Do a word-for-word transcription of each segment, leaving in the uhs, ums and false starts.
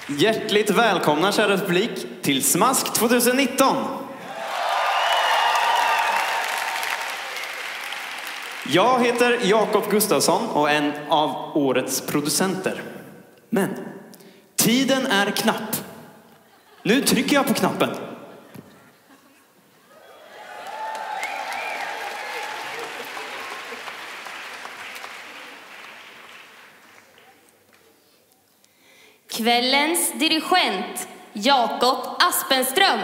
Hjärtligt välkomna, kära publik, till Smask tjugonitton. Jag heter Jakob Gustafsson och är en av årets producenter. Men tiden är knapp. Nu trycker jag på knappen. Kvällens dirigent, Jakob Aspenström.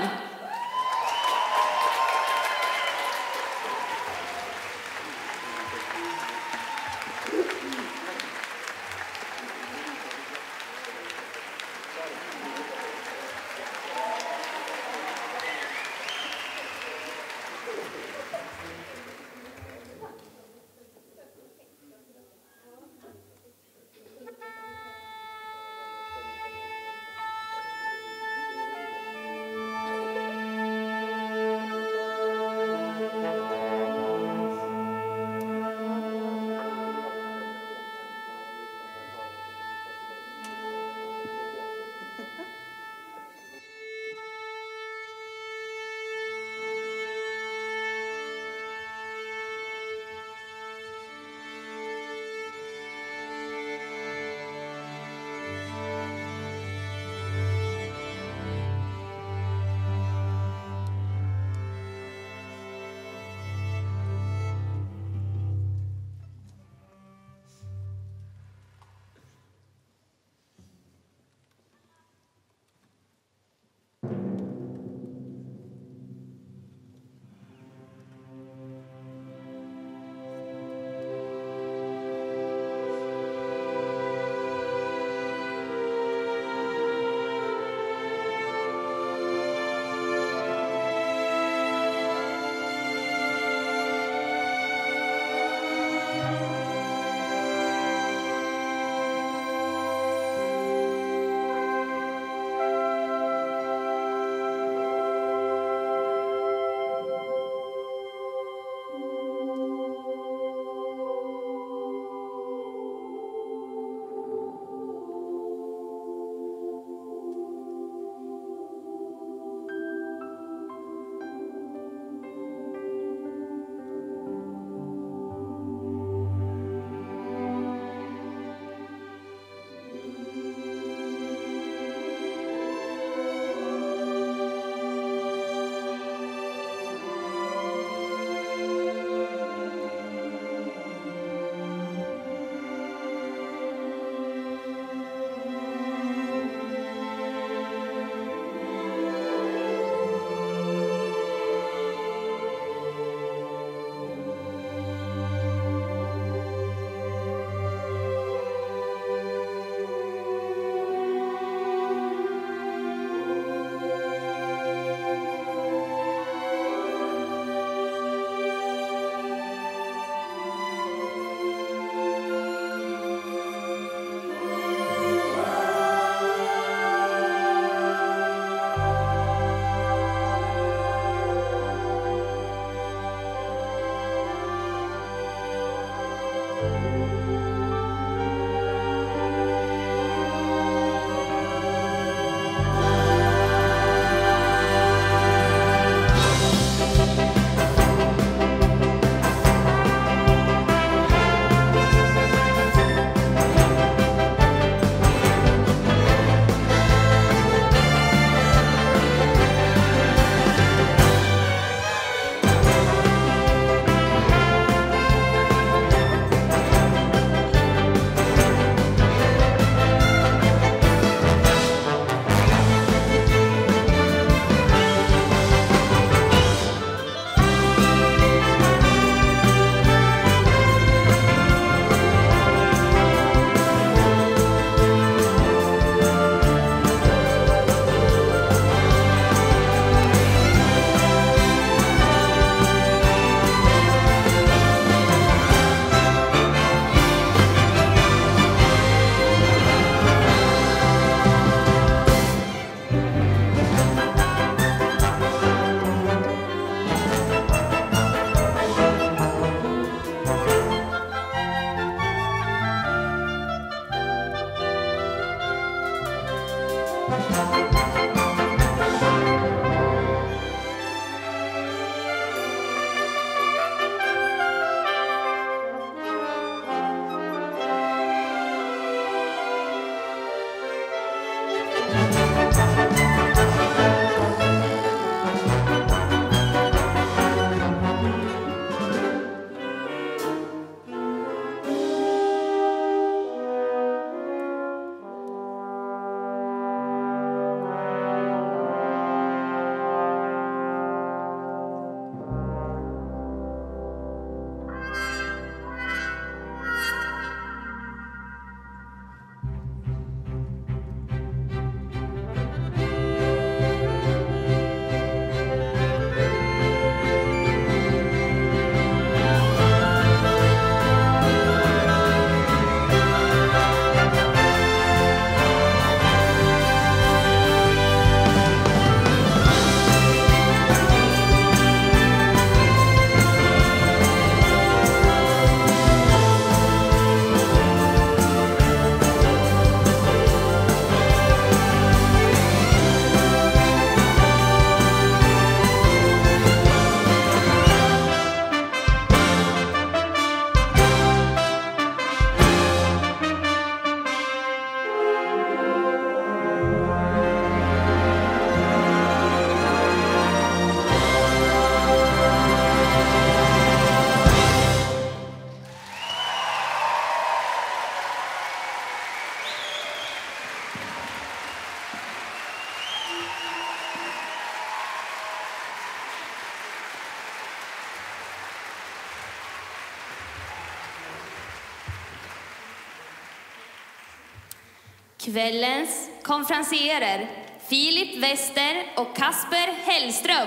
Kvällens konferencierer Filip Wester och Kasper Hellström.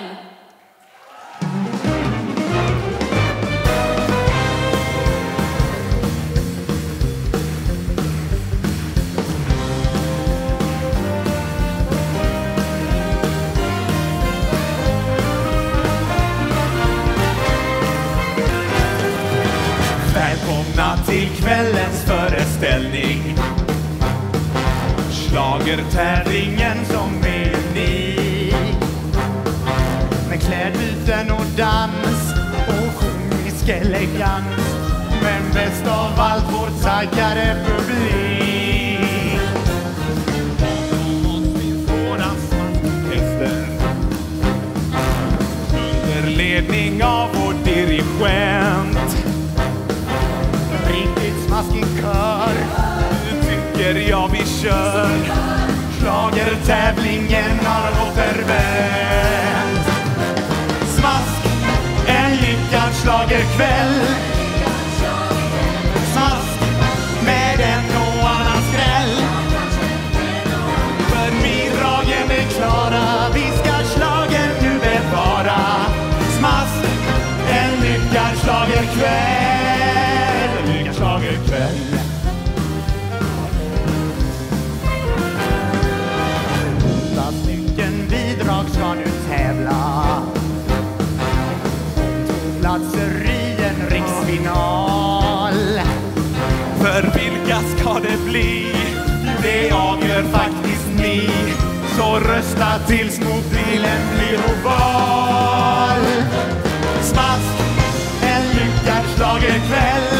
Välkomna till kvällens föreställning. Schlagertävlingen som är unik. Med klädbyten och dans och komisk elegans. Men bäst av allt vår taggade publik. Bakom oss finns våra smaskgäster under ledning av vår dirigent. Riktigt smaskig kör. Ja, vi kör. Schlagertävlingen har återvänt. Smask, en lyckad schlagerkväll. Smask, med en och annan skräll. För bidragen är klara, vi ska schlager nu bevara. Smask, en lyckad schlagerkväll. En lyckad schlagerkväll. Ska nu tävla två platser i en riksfinal. För vilka ska det bli? Det avgör faktiskt ni. Så rösta tills mobilen blir oval. Smask, en lyckad schlagerkväll.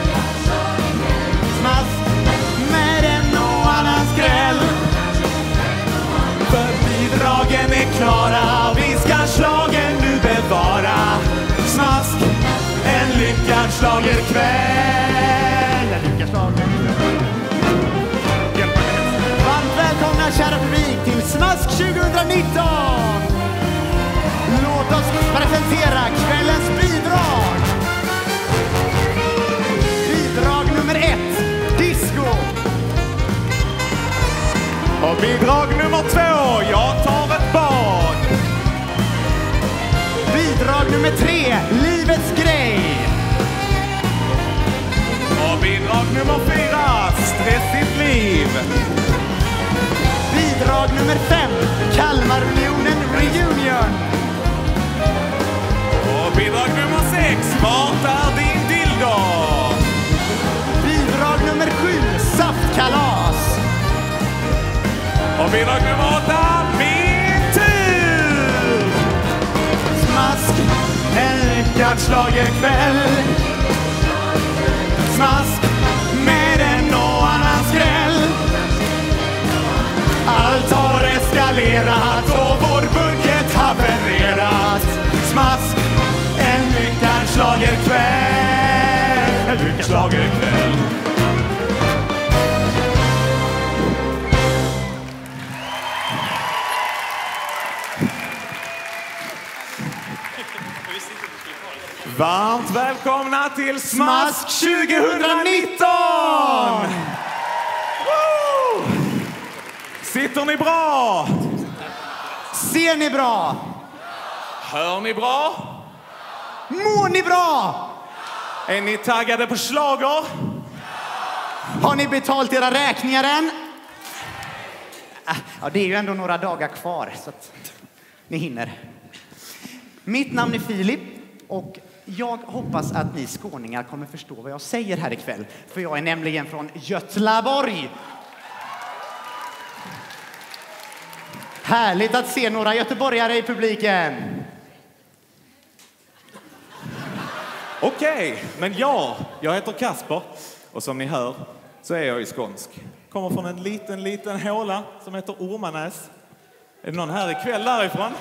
Smask, med en och annan skräll. För bidragen är klara, vi ska schlager nu bevara. Smask, en lyckad schlagerkväll. En lyckad schlagerkväll. Varmt välkomna kära publik till Smask tjugonitton. Låt oss presentera kvällens bidrag. Bidrag nummer ett, disco. Och bidrag nummer två, jag tar ett bad. Bidrag nummer tre, livets grej. Och bidrag nummer fyra, stressigt liv. Bidrag nummer fem, Kalmarunionen reunion. Och bidrag nummer sex, vart är din dildo? Bidrag nummer sju, saftkalas. Och Bidrag nummer åtta, min tur! Smask, en lyckad schlagerkväll. Smask, med en och annan skräll. Allt har eskalerat och vår budget havererat. Smask, en lyckad schlagerkväll. En lyckad schlagerkväll. Varmt välkomna till Smask tjugonitton! Woo! Sitter ni bra? Ser ni bra? Hör ni bra? Mår ni bra? Är ni taggade på schlager? Har ni betalt era räkningar än? Ja, det är ju ändå några dagar kvar så att ni hinner. Mitt namn är Filip och jag hoppas att ni skåningar kommer förstå vad jag säger här ikväll. För jag är nämligen från Götlaborg. Härligt att se några göteborgare i publiken. Okej, men ja, jag heter Kasper och som ni hör så är jag ju skånsk. Kommer från en liten, liten håla som heter Ormanäs. Är det någon här ikväll därifrån?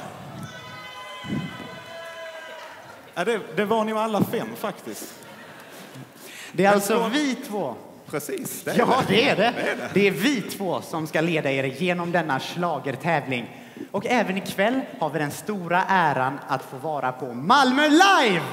Ja, det, det var ni alla fem faktiskt. Det är alltså vi två. Precis, det är Ja, det. det är det. Det är det. Det är vi två som ska leda er genom denna schlagertävling. Och även ikväll har vi den stora äran att få vara på Malmö Live!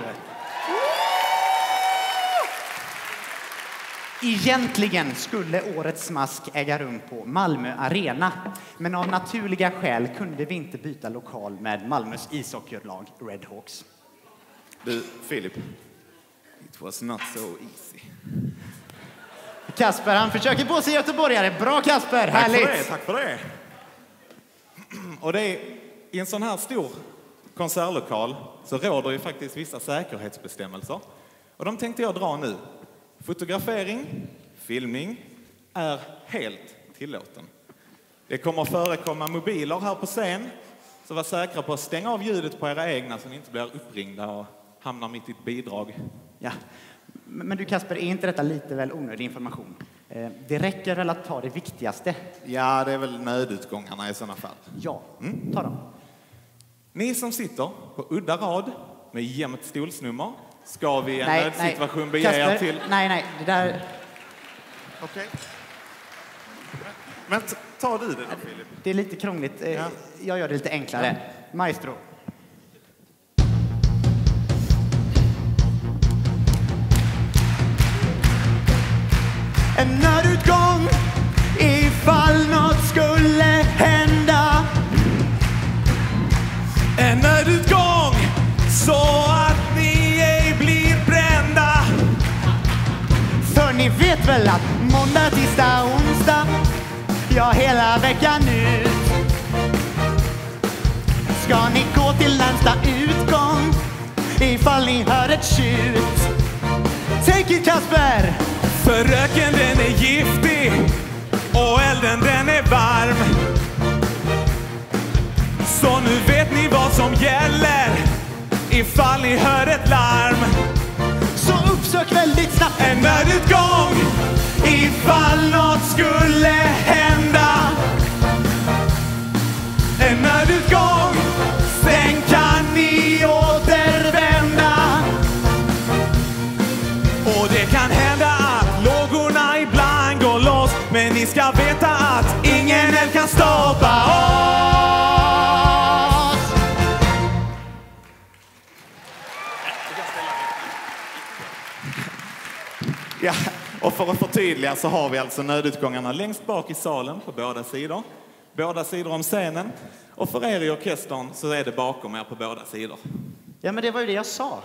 Egentligen skulle årets smask äga rum på Malmö Arena. Men av naturliga skäl kunde vi inte byta lokal med Malmös ishockeylag Red Hawks. Du, Filip. It was not so easy. Kasper, han försöker på sig göteborgare. Bra Kasper, härligt! Tack för det, tack för det. Och det är, i en sån här stor konsertlokal så råder ju faktiskt vissa säkerhetsbestämmelser. Och de tänkte jag dra nu. Fotografering, filmning är helt tillåten. Det kommer förekomma mobiler här på scen. Så var säkra på att stänga av ljudet på era egna så ni inte blir uppringda och hamnar mitt i ett bidrag. Ja. Men du Kasper, är inte detta lite väl onödig information? Eh, det räcker väl att ta det viktigaste? Ja, det är väl nödutgångarna i sådana fall. Ja, mm. ta dem. Ni som sitter på udda rad med jämnt stolsnummer ska vi i en nödsituation nej. bege er Kasper, till... Nej, nej, det där... Okej. Men t- ta du det då, Filip. Det är lite krångligt. Eh, Ja. Jag gör det lite enklare. Maestro. En nödutgång ifall något skulle hända. En nödutgång så att ni ej blir brända. För ni vet väl att måndag, tisdag, onsdag, ja hela veckan ut ska ni gå till närmsta utgång ifall ni hör ett tjut. Take it Kasper! För röken den är giftig och elden den är varm. Så nu vet ni vad som gäller ifall ni hör ett larm. Så uppsök väldigt snabbt En nödutgång ifall något skulle hända. En nödutgång, sen kan ni återvända. Och det kan hända att lågorna ibland går loss. Men ni ska veta att ingen eld kan stoppa oss. Ja, och för att förtydliga så har vi alltså nödutgångarna längst bak i salen på båda sidor. Båda sidor om scenen. Och för er i orkestern så är det bakom er på båda sidor. Ja, men det var ju det jag sa.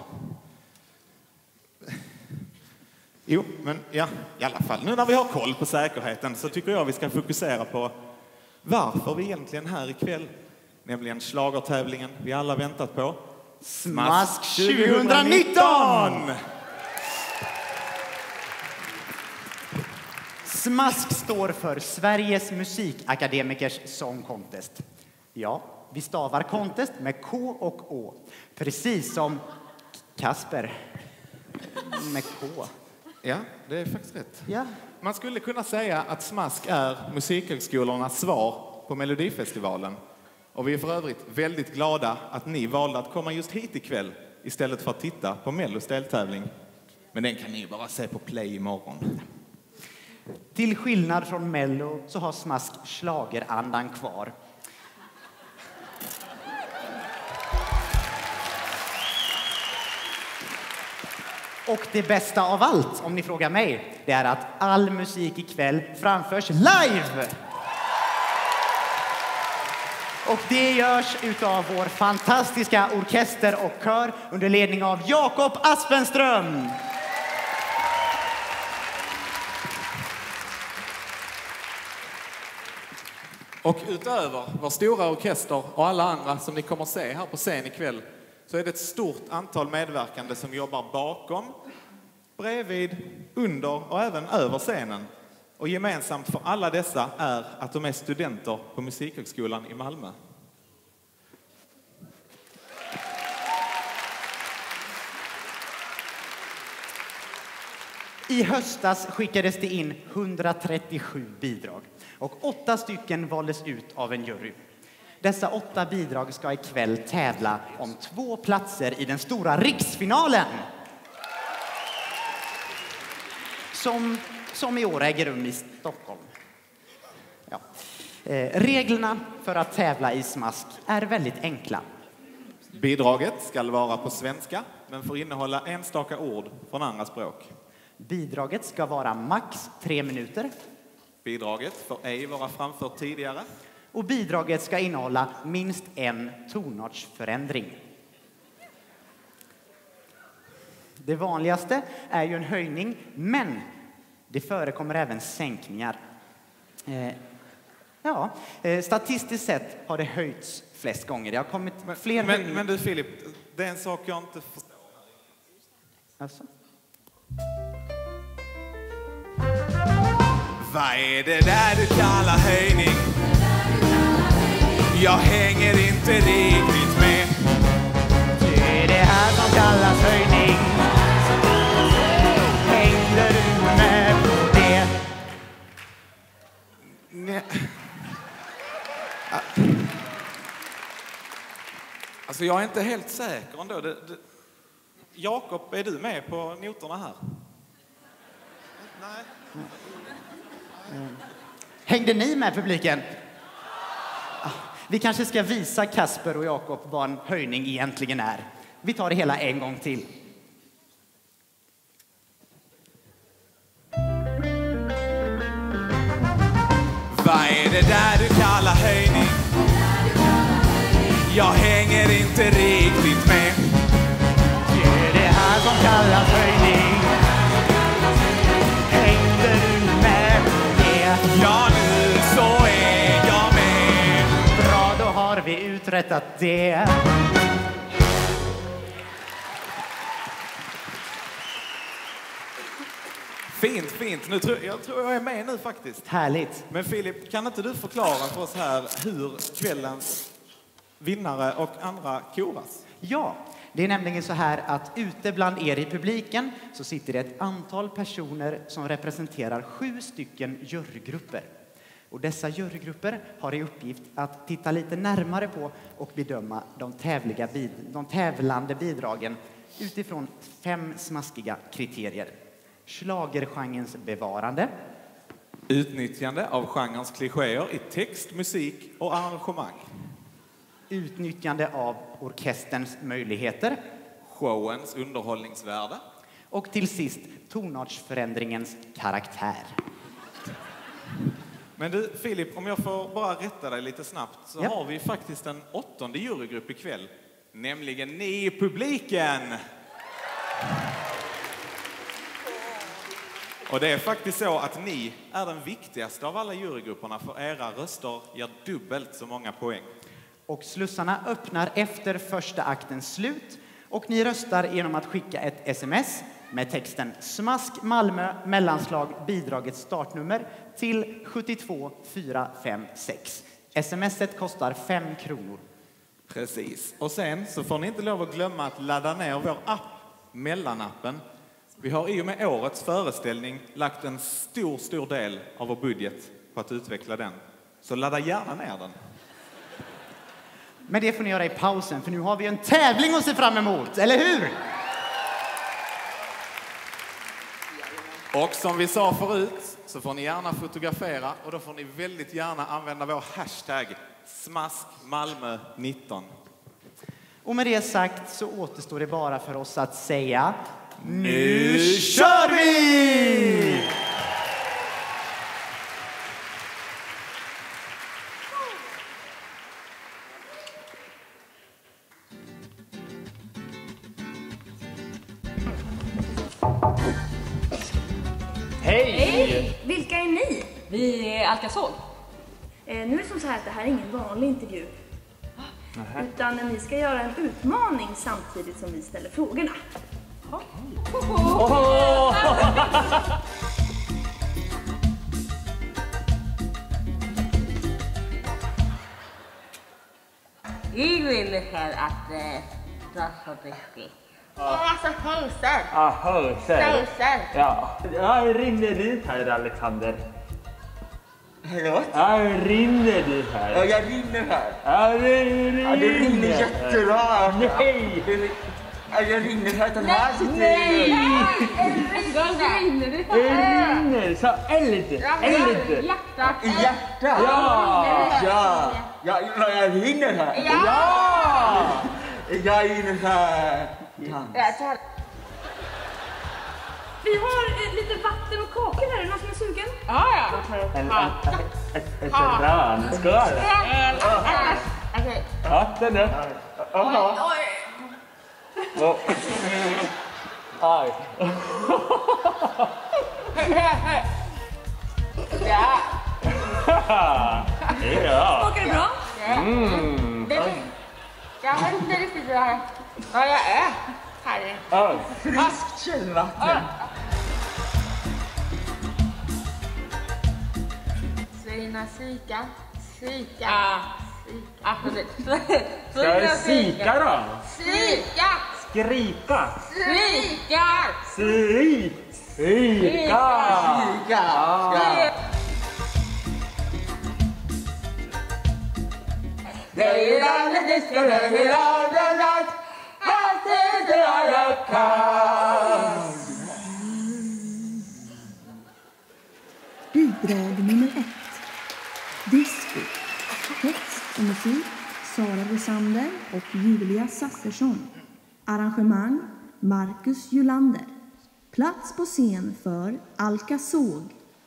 Jo, men ja, i alla fall. Nu när vi har koll på säkerheten så tycker jag vi ska fokusera på varför vi egentligen är här ikväll. Nämligen schlagertävlingen vi alla väntat på. Smask tjugonitton! SMASK står för Sveriges musikakademikers Song Contest. Ja, vi stavar contest med K och Å. Precis som Kasper med K. Ja, det är faktiskt rätt. Ja. Man skulle kunna säga att SMASK är musikhögskolornas svar på Melodifestivalen. Och vi är för övrigt väldigt glada att ni valde att komma just hit ikväll istället för att titta på Mellos deltävling. Men den kan ni bara se på Play imorgon. Till skillnad från Mello så har SMASK schlagerandan kvar. Och det bästa av allt, om ni frågar mig, det är att all musik ikväll framförs live! Och det görs utav vår fantastiska orkester och kör under ledning av Jakob Aspenström. Och utöver vår stora orkester och alla andra som ni kommer att se här på scen ikväll så är det ett stort antal medverkande som jobbar bakom, bredvid, under och även över scenen. Och gemensamt för alla dessa är att de är studenter på Musikhögskolan i Malmö. I höstas skickades det in hundratrettiosju bidrag och åtta stycken valdes ut av en jury. Dessa åtta bidrag ska ikväll tävla om två platser i den stora riksfinalen. Som, som i år äger rum i Stockholm. Ja. Eh, reglerna för att tävla i SMASK är väldigt enkla. Bidraget ska vara på svenska men får innehålla enstaka ord från andra språk. Bidraget ska vara max tre minuter. Bidraget får ej vara framfört tidigare. Och bidraget ska innehålla minst en tonartsförändring. Det vanligaste är ju en höjning, men det förekommer även sänkningar. Eh, ja, eh, statistiskt sett har det höjts flest gånger. Det har kommit fler Men, höjningar. men du Filip, det är en sak jag inte förstår. Alltså? Vad är det där du kallar höjning? Jag hänger inte riktigt med. Det är det här som kallas höjning. Hängde du med på det? Nej. Alltså jag är inte helt säker ändå. Det, det... Jakob, är du med på noterna här? Nej. Mm. Hängde ni med, publiken? Vi kanske ska visa Kasper och Jakob vad en höjning egentligen är. Vi tar det hela en gång till. Vad är det där du kallar höjning? Jag hänger inte riktigt med. Det är det här som kallas höjning. Hängde du med det? Ja, nu så är jag med. Bra, då har vi uträttat det. Fint, fint. Nu tror, jag tror jag är med nu faktiskt. Härligt. Men Filip, kan inte du förklara för oss här hur kvällens vinnare och andra koras? Ja, det är nämligen så här att ute bland er i publiken så sitter det ett antal personer som representerar sju stycken jurygrupper. Och dessa jurygrupper har i uppgift att titta lite närmare på och bedöma de, tävliga bid- de tävlande bidragen utifrån fem smaskiga kriterier. Schlagergenrens bevarande. Utnyttjande av genrens klichéer i text, musik och arrangemang. Utnyttjande av orkesterns möjligheter. Showens underhållningsvärde. Och till sist tonartsförändringens karaktär. Men du Filip, om jag får bara rätta dig lite snabbt så Ja. har vi faktiskt en åttonde jurygrupp ikväll. Nämligen ni i publiken. Och det är faktiskt så att ni är den viktigaste av alla jurygrupperna, för era röster ger dubbelt så många poäng. Och slussarna öppnar efter första aktens slut och ni röstar genom att skicka ett sms med texten Smask Malmö mellanslag bidragets startnummer till sjuttiotvå fyra fem sex. Smset kostar fem kronor. Precis. Och sen så får ni inte lov att glömma att ladda ner vår app, Mellanappen. Vi har i och med årets föreställning lagt en stor, stor del av vår budget på att utveckla den. Så ladda gärna ner den. Men det får ni göra i pausen, för nu har vi en tävling att se fram emot, eller hur? Och som vi sa förut så får ni gärna fotografera och då får ni väldigt gärna använda vår hashtag Smask Malmö nitton. Och med det sagt så återstår det bara för oss att säga: nu kör vi! Hej! Hej! Vilka är ni? Vi är Alcazol. Eh, nu är det som så här att det här är ingen vanlig intervju. Nähä. Utan ni ska göra en utmaning samtidigt som vi ställer frågorna. Oh. Oh. Vi vill här att dra så mycket. Ja, alltså hälsar. Ja, hälsar. Hälsar. Ja. Ja, rinner dit här, Alexander. Förlåt? Ja, rinner dit här. Ja, jag rinner här. Ja, det rinner. Ja, det rinner jättebra. Nej. Ja, jag rinner för att den här sitter. Nej. Det rinner. Det rinner. Så eld. Eld. Hjärtat. Hjärtat? Ja. Ja. Ja, jag rinner här. Ja. Jag rinner här. Ja. Vi har eh, lite vatten och kakor här. Är det någon som är sugen? Ja, ja. En, ett, ett rönskål. Okej. Vatten nu. Oj. Oj. Aj. Ja. Det är bra. Smakar det bra? Mm. Jag vet inte riktigt vad jag är. Här. Oj. Friskt källvatten. Svina sika. Sika. Ja. Sika. Ska jag sika då? Sika. Skrika. Sika. Sik. Sika. Sika. Det är landet det ska det hela den natt. Allt är det jag kan. Bidrag nummer ett. Disco. Text och musik Sara Rosander och Julia Sassersson. Arrangemang Marcus Julander. Plats på scen för Alcazol.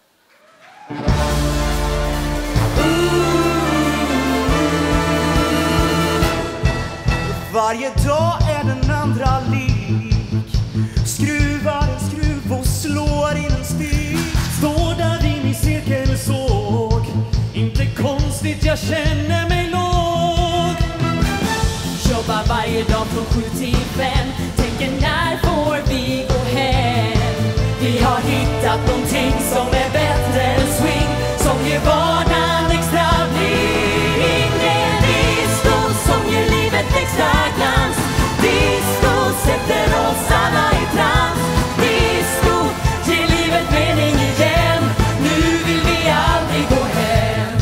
Varje dag är den andra lik. Skruvar en skruv och slår in en spik. Står där vid min cirkelsåg. Inte konstigt, jag känner mig låg. Jobbar varje dag från sju till fem. Tänker när får vi gå hem? Vi har hittat någonting som är bättre än swing. Som ger vardagen extra bling. Det är disco som ger livet extra glans. Disco sätter oss alla i trans. Disco ger livet mening igen. Nu vill vi aldrig gå hem.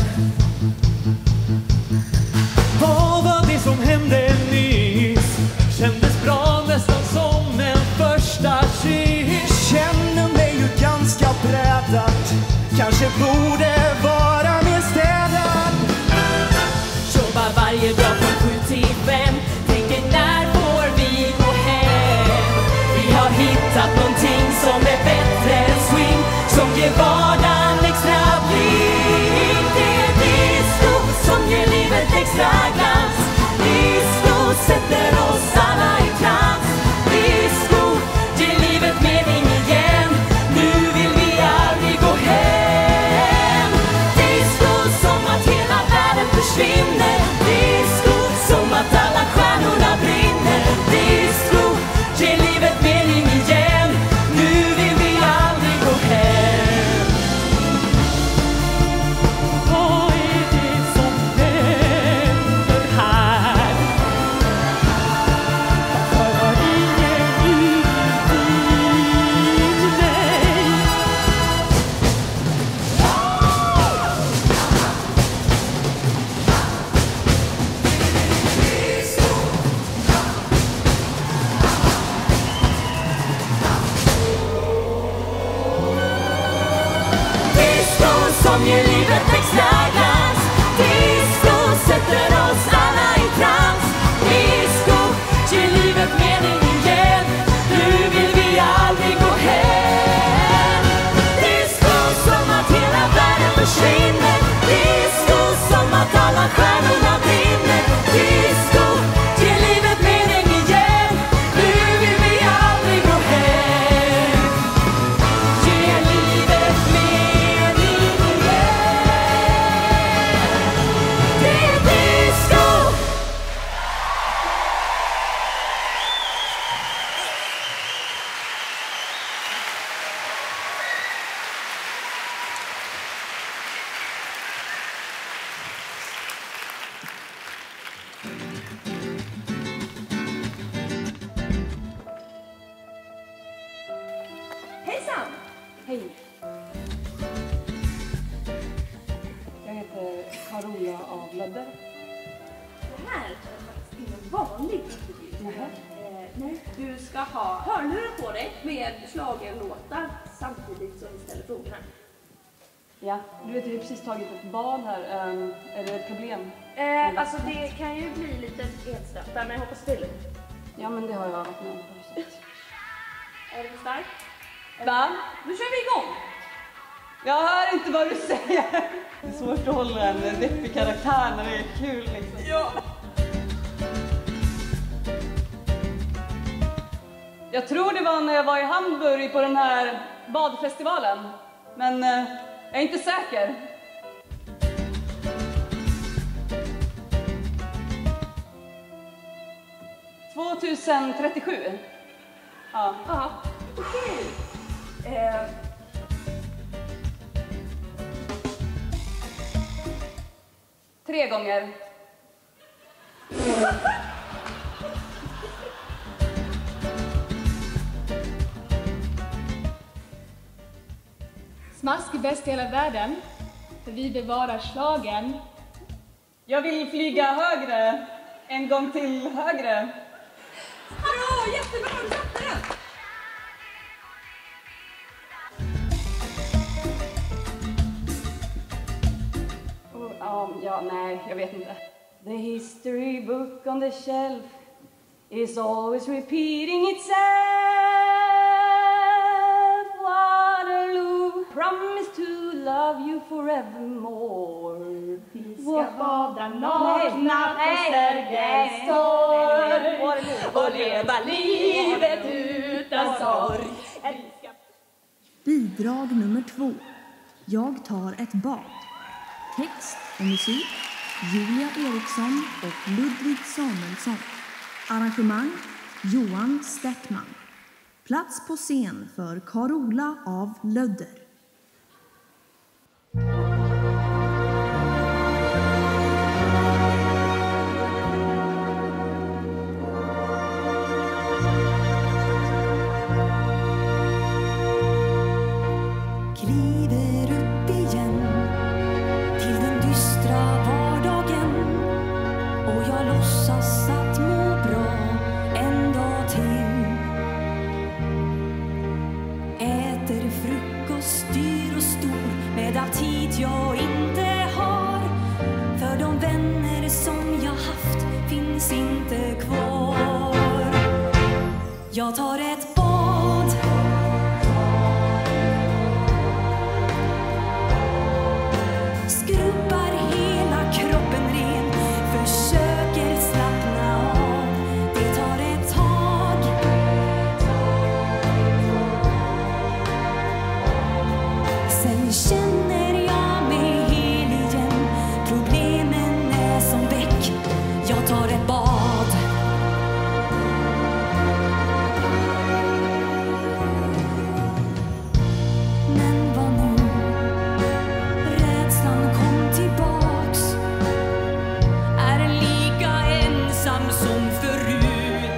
Vad var det som hände nyss? Kändes bra, nästan som en första kyss. Känner mig ju ganska brädat. Kanske heter Carola av Lödder. Det här är faktiskt ingen vanlig intervju. Eh, nej, du ska ha hörlurar på dig med schlagerlåtar samtidigt som vi ställer frågorna. Ja, du vet, vi har precis tagit ett bad här. Um, är det ett problem? Eh, alltså det kan ju bli lite enstötar, men jag hoppas det är lugnt. Ja, men det har jag varit med om. Är det för starkt? Va? Nu kör vi igång! Jag hör inte vad du säger. Det är svårt att hålla en deppig karaktär när det är kul liksom. Ja. Jag tror det var när jag var i Hamburg på den här badfestivalen. Men eh, jag är inte säker. tjugohundratrettiosju. Ja. Ja, okej. Eh. Tre gånger. Smask är bäst i hela världen, för vi bevarar slagen. Jag vill flyga högre. En gång till högre. Bra, jättebra, du satte den! Oh, um, ja, nej, jag vet inte. The history book on the shelf is always repeating itself. Waterloo, promise to love you forevermore. Vi ska bada nakna på Sergels torg och leva livet utan sorg. Bidrag nummer två. Jag tar ett bad. Text och musik Julia Eriksson och Ludvig Samuelsson. Arrangemang Johan Steckman. Plats på scen för Carola av Lödder. Kliver upp igen till den dystra vardagen och jag låtsas att må bra en dag till. Äter frukost dyr och stor med aptit jag inte har, för de vänner som jag haft finns inte kvar. Jag tar ett bad, skrubbar hela kroppen ren, försöker slappna av. Det tar ett tag. Sen känner jag mig hel igen. Problemen är som väck. Jag tar ett bad. Men vad nu? Rädslan kom tillbaks. Är lika ensam som förut.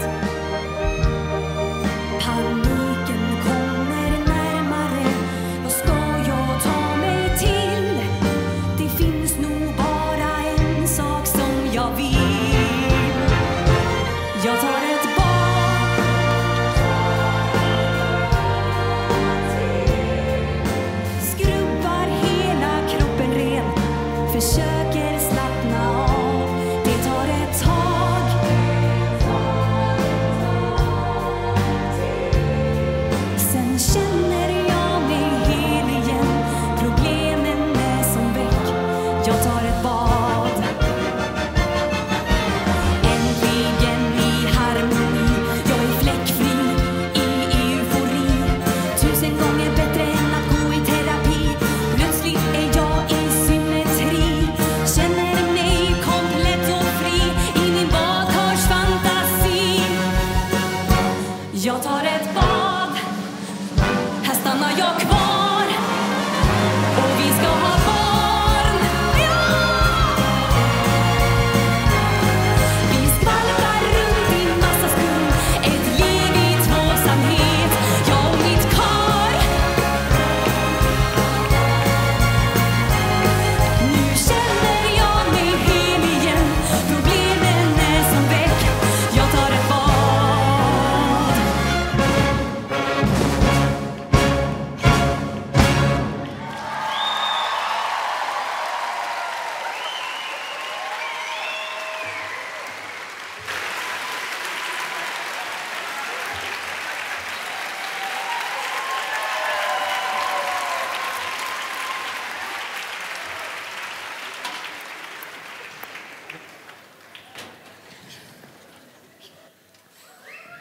Paniken kommer närmare. Vad ska jag ta mig till? Det finns nog bara en sak som jag vill. Jag tar ett bad. Skrubbar hela kroppen ren, försöker slappna av. Det tar ett tag. Sen känner jag mig hel igen. Problemen är som väck. Jag tar ett bad. Äntligen i harmoni. Jag är fläckfri i eufori. Tusen gånger bättre än att gå i terapi. Plötsligt är jag i symmetri. Känner mig komplett och fri i min badkarsfantasi. Jag tar ett bad. Här stannar jag kvar. Och vi ska ha barn. Ja!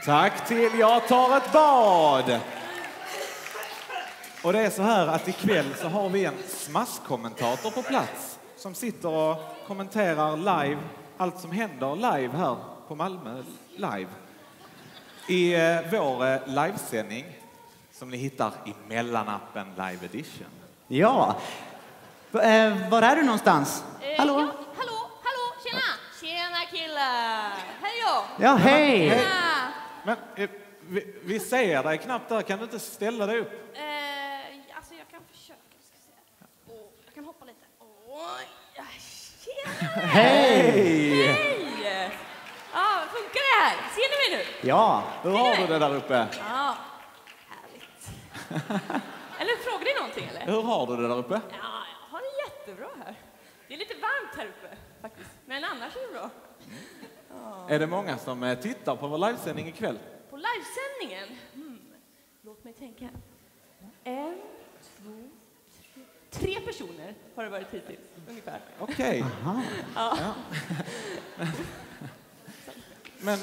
Tack till Jag tar ett bad. Och det är så här att ikväll så har vi en smasskommentator på plats som sitter och kommenterar live allt som händer live här på Malmö live. I eh, vår eh, livesändning som ni hittar i mellanappen Live Edition. Ja. V- eh, var är du någonstans? Eh, Hallå? Ja, hallå, hallå, tjena! Tjena killar! Här är jag! Ja, hej! Tjena! Men eh, vi, vi ser dig knappt där. Kan du inte ställa dig upp? Eh, alltså jag kan försöka. Ska se. Oh, jag kan hoppa lite. Oj, ja, tjena! Hej! Hej! Ja, funkar det här? Ser ni mig nu? Ja, hur har du det där uppe? Ja, härligt. Eller frågar ni någonting eller? Hur har du det där uppe? Ja, jag har det jättebra här. Det är lite varmt här uppe faktiskt. Men annars är det bra. Ja. Är det många som eh, tittar på vår livesändning ikväll? På livesändningen? Hmm. Låt mig tänka. En, två, tre. Tre personer har det varit hittills, ungefär. Okej. Ja. Ja. Men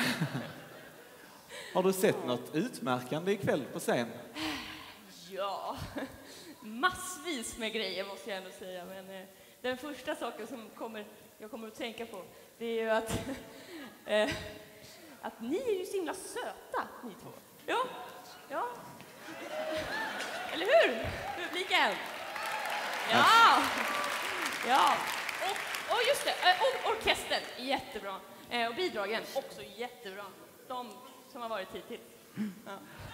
har du sett något utmärkande ikväll på scen? Ja, massvis med grejer måste jag ändå säga. Men eh, den första saken som kommer, jag kommer att tänka på, det är ju att, eh, att ni är ju så himla söta, ni två. Ja, ja. Eller hur, publiken? Ja, ja. Och, och just det, eh, och orkestern, jättebra. Eh, och bidragen, också jättebra. De som har varit hittills. Ja.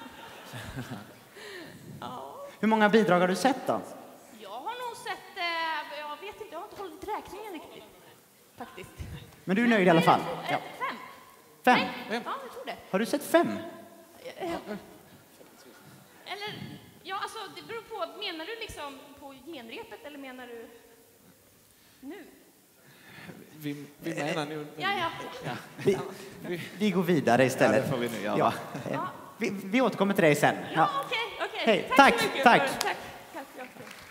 Ja. Hur många bidrag har du sett då? Jag har nog sett, eh, jag vet inte, jag har inte hållit räkningen riktigt. Faktiskt. Men du är nöjd i alla fall? Eh, Ja. Fem. Fem? Nej, ja, jag tror det. Har du sett fem? Eh, Eller, ja alltså det beror på, menar du liksom på genrepet eller menar du nu? Vi, vi menar nu... Ja, ja. Ja. Vi, vi går vidare istället. Ja, det får vi nu göra. Ja. Eh, Vi, vi återkommer till dig sen. Ja, okej, okej. Hej, Tack tack, så mycket tack. för- tack. Tack, ja,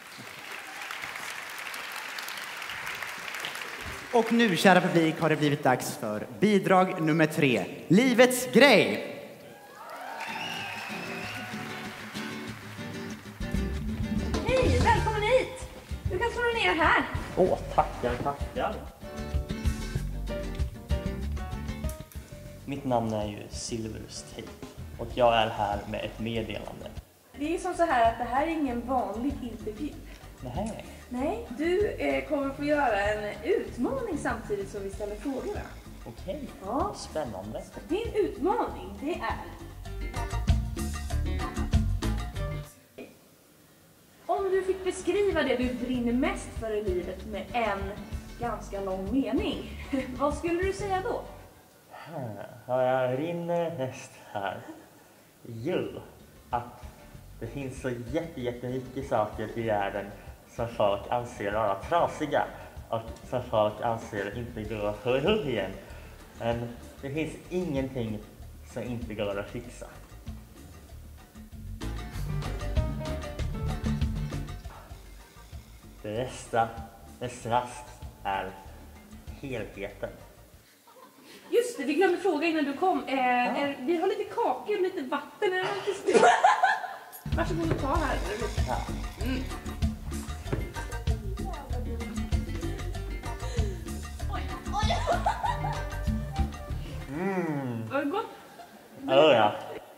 okej. Och nu, kära publik, har det blivit dags för bidrag nummer tre. Livets grej. Hej, välkommen hit! Du kan slå dig ner här. Åh, tackar, tackar. Mitt namn är ju Silverus Tape och jag är här med ett meddelande. Det är som så här att det här är ingen vanlig intervju. Nej. Nej, du eh, kommer få göra en utmaning samtidigt som vi ställer frågorna. Okej, Ja. spännande. Din utmaning, det är... Om du fick beskriva det du brinner mest för i livet med en ganska lång mening, vad skulle du säga då? Ja, jag rinner mest här. Jo, att det finns så jätte, jättemycket saker i världen som folk anser vara trasiga och som folk anser inte går att få ihop igen. Men det finns ingenting som inte går att fixa. Det bästa med slast är helheten. Just det, vi glömde fråga innan du kom. Eh, är, vi har lite kakor och lite vatten. Är det lite varsågod och ta här. Mm. Oj, oj. Mm. Var det gott? Oh, ja.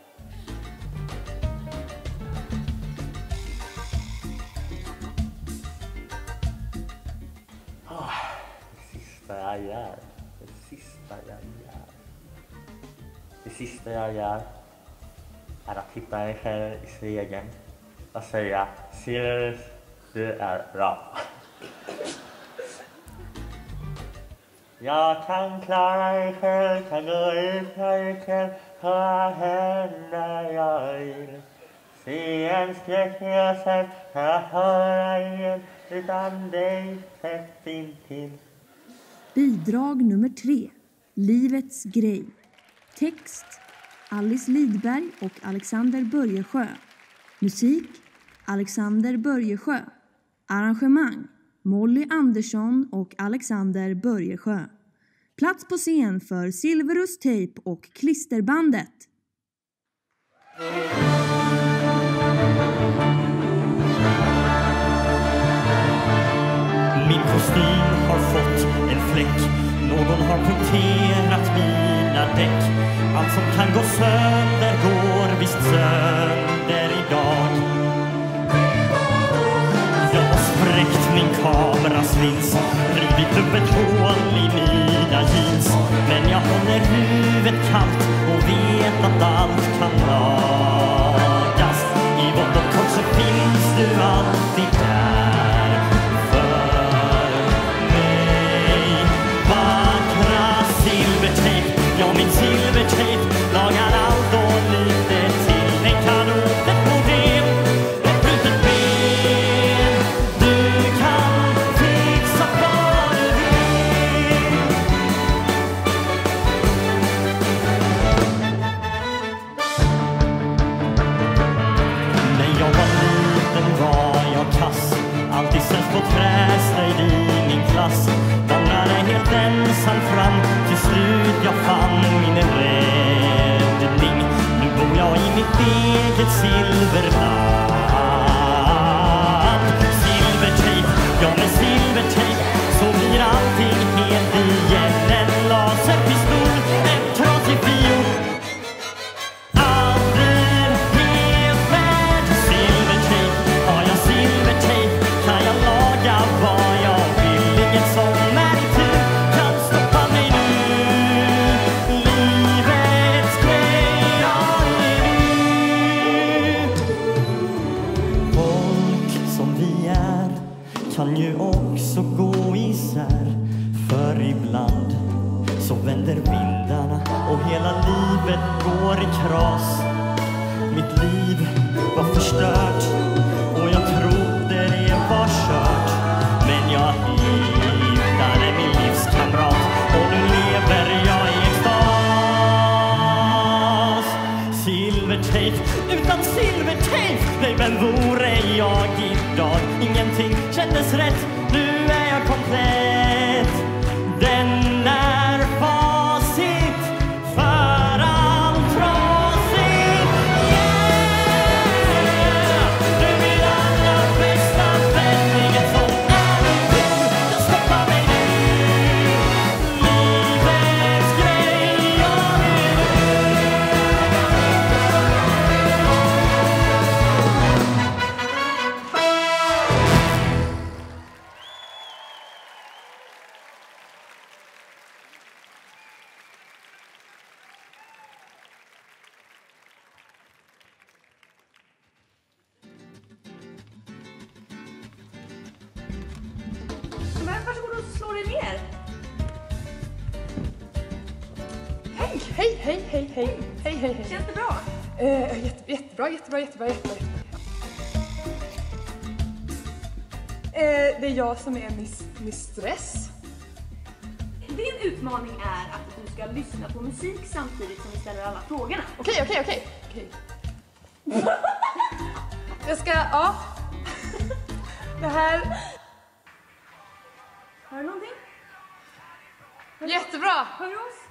Oh, det sista jag gör. Det sista jag gör. Det sista jag gör är att titta mig själv i spegeln och säga Sirius, du är bra. Jag kan klara mig själv, kan gå ut mörker, ta henne jag vill. Se en skräcknösen, kan jag höra igen, utan dig tätt intill. Bidrag nummer tre. Livets grej. Text Alice Lidberg och Alexander Börjesjö. Musik Alexander Börjesjö. Arrangemang Molly Andersson och Alexander Börjesjö. Plats på scen för Silverus Tape och Klisterbandet. Min kostym har fått en fläck. Någon har punkterat mina däck. Allt som kan gå sönder går visst sönder idag. Jag har spräckt min kameras lins, rivit upp ett hål i mina jeans. Men jag håller huvudet kallt och vet att allt kan lagas. I vått och kort så finns du alltid där för mig. Vackra silvertejp, ja min silvertejp lagar allt och lite till. En kanon, ett problem, ett brutet ben. Du kan fixa vad du vill. När jag var liten var jag kass, alltid sämst på träslöjd i min klass. Vandrade helt ensam fram, till slut jag fann min räddning. Nu bor jag i mitt eget silverland. Silvertejp, ja med silvertejp så blir allting helt igen. En laserpistol, en trasig fiol. Allt blir helt med silvertejp. Har jag silvertejp kan jag laga vad jag vill. Inget som är i tur kan stoppa mig nu. Livets grej, ja det är du. Folk som vi är kan ju också gå isär. För ibland så vänder vindarna och hela livet går i kras. Mitt liv var förstört och jag trodde det var kört. Men jag hittade min livskamrat och nu lever jag i extas. Silvertejp, utan silvertejp, nej men vore jag idag. Ingenting kändes rätt, nu är jag komplett. Den är facit för allt trasigt. Yeah! Du är min allra bästa vän. Inget som är tur kan stoppa mig nu. Livets grej, ja det är Men varsågod och slå dig ner. Hej, hej, hej, hej, hej, hej, hej, hej. Känns det bra? Eh, jätte, jättebra, jättebra, jättebra, jättebra. Eh, det är jag som är miss, miss Stress. Din utmaning är att du ska lyssna på musik samtidigt som vi ställer alla frågorna. Okej, okej, okej. okej. Jag ska, ja. Det här... Hör du någonting? Hör Jättebra. Hör du oss?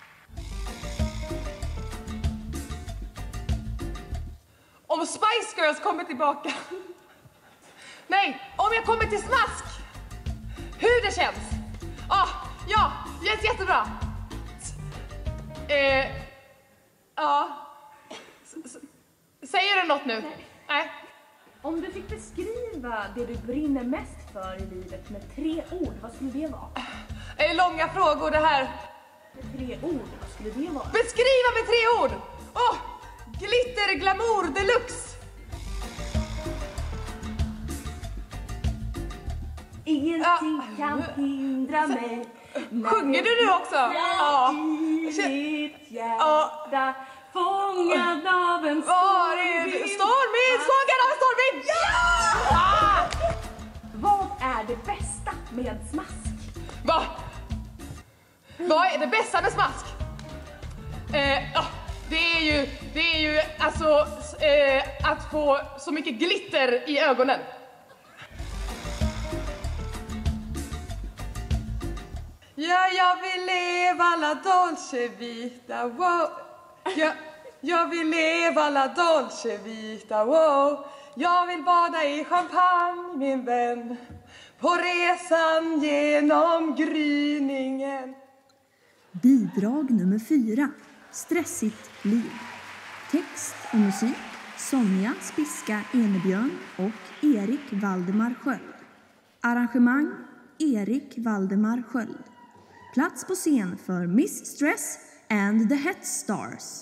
Om Spice Girls kommer tillbaka. Nej, om jag kommer till Snask. Hur det känns. Ah, ja, jätte, jättebra. Eh, ja. S- s- Säger du något nu? Nej. Nej. Om du fick beskriva det du brinner mest för i livet med tre ord, vad skulle det vara? Det är långa frågor det här. Med tre ord, vad skulle det vara? Beskriva med tre ord. Åh, oh, glitter, glamour, deluxe. Ingenting kan hindra mig. Sjunger du nu också? Ja. I mitt hjärta, fångad av en stormvind. Stormvind, fångad av en stormvind. Ja! Ah! Vad är det bästa med smask? Va? Vad är det bästa med smask? Eh, ja, det är ju, det är ju alltså eh, att få så mycket glitter i ögonen. Ja, jag vill leva la dolce vita, wow. Ja, jag vill leva la dolce vita, wow. Jag vill bada i champagne, min vän, på resan genom gryningen. Bidrag nummer fyra. Stressigt liv. Text och musik Sonja Spiska Enebjörn och Erik Valdemar Sköld. Arrangemang Erik Valdemar Sköld. Plats på scen för Miss Stress and the Het Stars.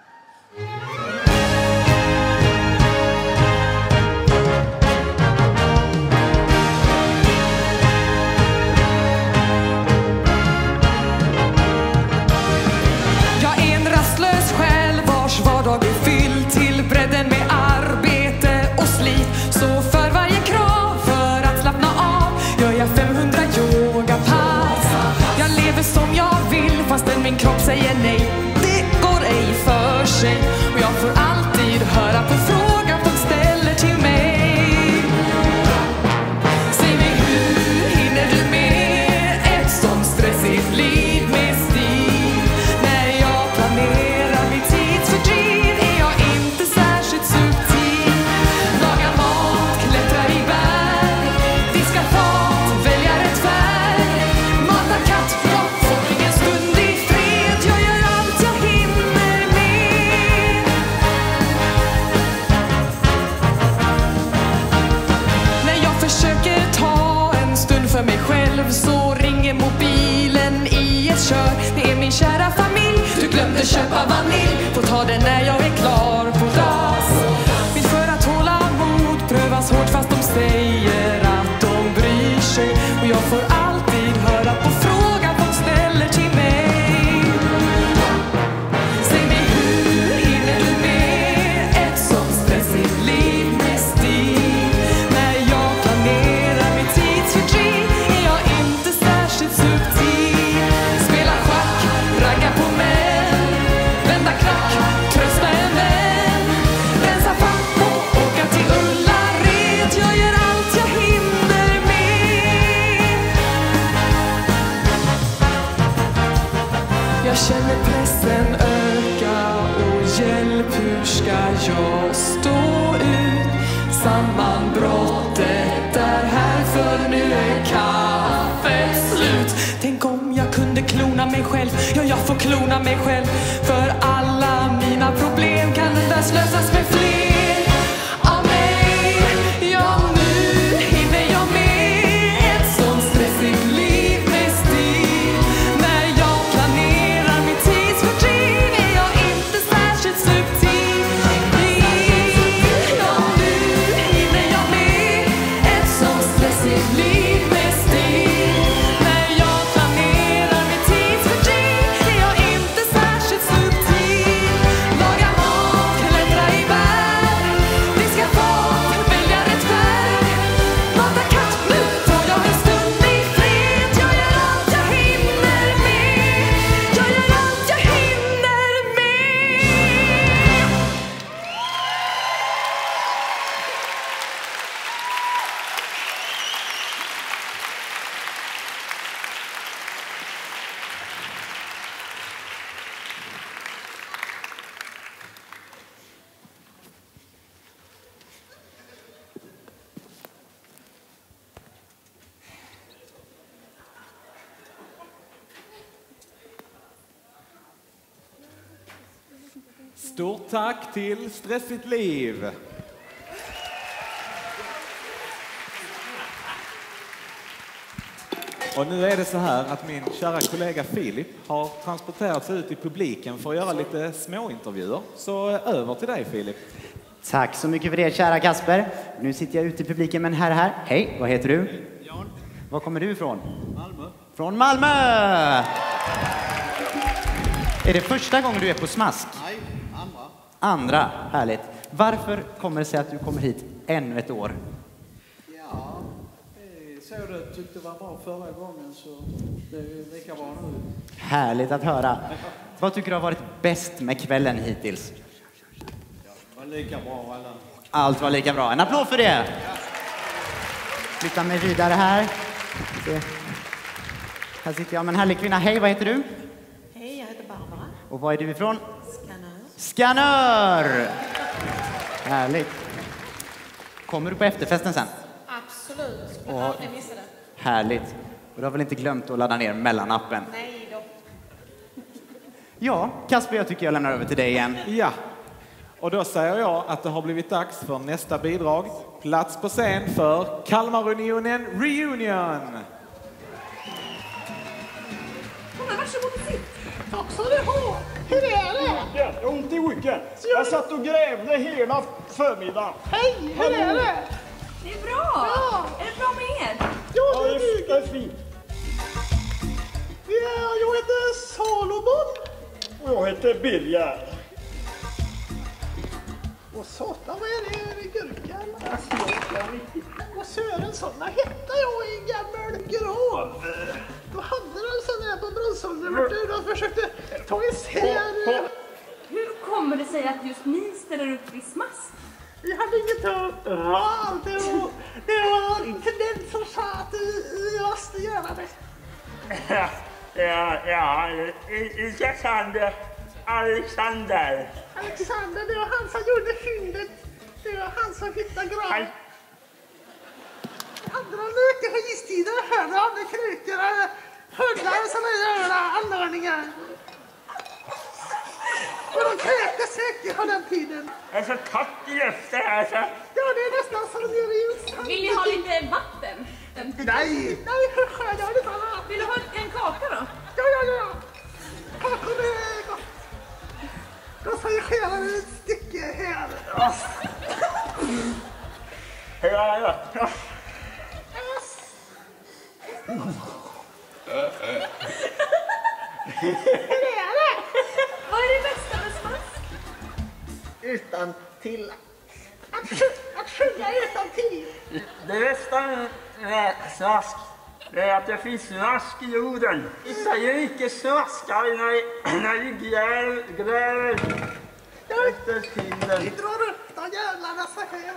Jag är en rastlös själ vars vardag är fylld till bredden med arbete och slit. Så för varje krav för att slappna av gör jag femhundra yogapass. Jag lever som jag vill fastän min kropp säger nej. Det går ej för sig. Och jag får alltid höra på frågan folk ställer till mig. Säg mig, hur hinner du med ett sånt stressigt liv med stil? När jag planerar mitt tidsfördriv är jag inte särskilt subtil. Laga mat, klättra i berg, diska fat, välja rätt färg. Mata katt, jag får ingen stund i fred. Jag gör allt jag hinner med. När jag försöker ta en stund för mig själv så ringer mobilen i ett kör. Det är min kära familj, du glömde köpa vanilj. Får ta den när jag är klar på dass. Vill för att hålla mod prövas hårt fast de säger att de bryr sig. Och jag får alltid höra på frågan de ställer till mig. Säg mig, hur hinner du med ett sånt stressigt liv med stil? När jag planerar mitt tidsfördriv är jag inte särskilt subtil. Spela schack, ragga på män, vända klack, trösta en vän, rensa fack och åka till Ullared. Jag gör allt jag hinner med. Jag känner pressen öka och hjälp, hur ska jag stå ut? Sammanbrottet är här för nu är kaffet slut. Tänk om jag kunde klona mig själv, ja jag får klona mig själv. För alla mina problem kan endast lösas med fler av mig. Ja, nu hinner jag med ett sånt stressigt liv med stil. När jag planerar mitt tidsfördriv är jag inte särskilt subtil. Ja, nu hinner jag med ett sånt stressigt liv med stil. När jag planerar mitt tidsfördriv är jag inte särskilt subtil. Laga mat, klättra i berg, diska fat, välja rätt färg. Mata katt, nu får jag en stund i fred. Jag gör allt jag hinner med. Jag gör allt jag hinner med. Stort tack till Stressigt liv. Och nu är det så här att min kära kollega Filip har transporterat sig ut i publiken för att göra lite småintervjuer. Så över till dig, Filip. Tack så mycket för det, kära Kasper. Nu sitter jag ute i publiken med en herre här. Hej, vad heter du? Jan. Var kommer du ifrån? Malmö. Från Malmö! Är det första gången du är på Smask? Nej, andra. Andra, härligt. Varför kommer det sig att du kommer hit ännu ett år? Ja, så du tyckte det var bra förra gången så det är lika bra nu. Härligt att höra. Vad tycker du har varit bäst med kvällen hittills? Ja, det var lika bra alla. Allt var lika bra. En applåd för det! Flytta mig vidare här. Här sitter jag med en härlig kvinna. Hej, vad heter du? Hej, jag heter Barbara. Och var är du ifrån? Skanör. Skanör! Härligt. Kommer du på efterfesten sen? Absolut. Skulle Och- aldrig missa det. Härligt. Och du har väl inte glömt att ladda ner mellanappen? Nej då. Ja, Kasper, jag tycker jag lämnar över till dig igen. Ja. Och då säger jag att det har blivit dags för nästa bidrag. Plats på scen för Kalmarunionen Reunion. Men varsågod och sitt. Tack så du ha. Hur är det? Ont i ryggen. Jag satt och grävde hela förmiddagen. Hej, hur är det? Det är bra! Ja. Är det bra med er? Ja, det Ja, är det är fint. Ja, jag heter Salomon. Och jag heter Birger. Och satan, vad är det? Är det gurkan? Och Sörensson, hette jag i en gammal grav. Då hade de sån där på bronsåldern. De försökte ta isär. Hur kommer det sig att just ni ställer upp vid smask? Vi hade inget val. Det var, det var intendent som sa att vi måste göra det. Ja, ja, ja. Alexander. Alexander. Alexander, det var han som gjorde fyndet. Det var han som hittade graven. Hade de mycket på istiden här, de hade krukor och hundar och sådana jävla anordningar. Och de kräktes säkert på den tiden. Det är så torrt i luften här så. Ja, det är nästan som det är i Vill ni ha lite vatten? Nej, nej, hur skönt, jag vill inte ha något. Vill du ha en kaka då? Ja, ja, ja. Kakor är gott. Då får jag skära ett stycke här. Ja, ja, ja. Hur är det? Vad är det bästa med smask? Utan till. Att, sj- att sjunga utan till. Det bästa med snask är att det finns snask i jorden. Vi säger inte snaskar när vi, när vi gräver, gräver efter tinden. Vi drar upp de jävlarna så här.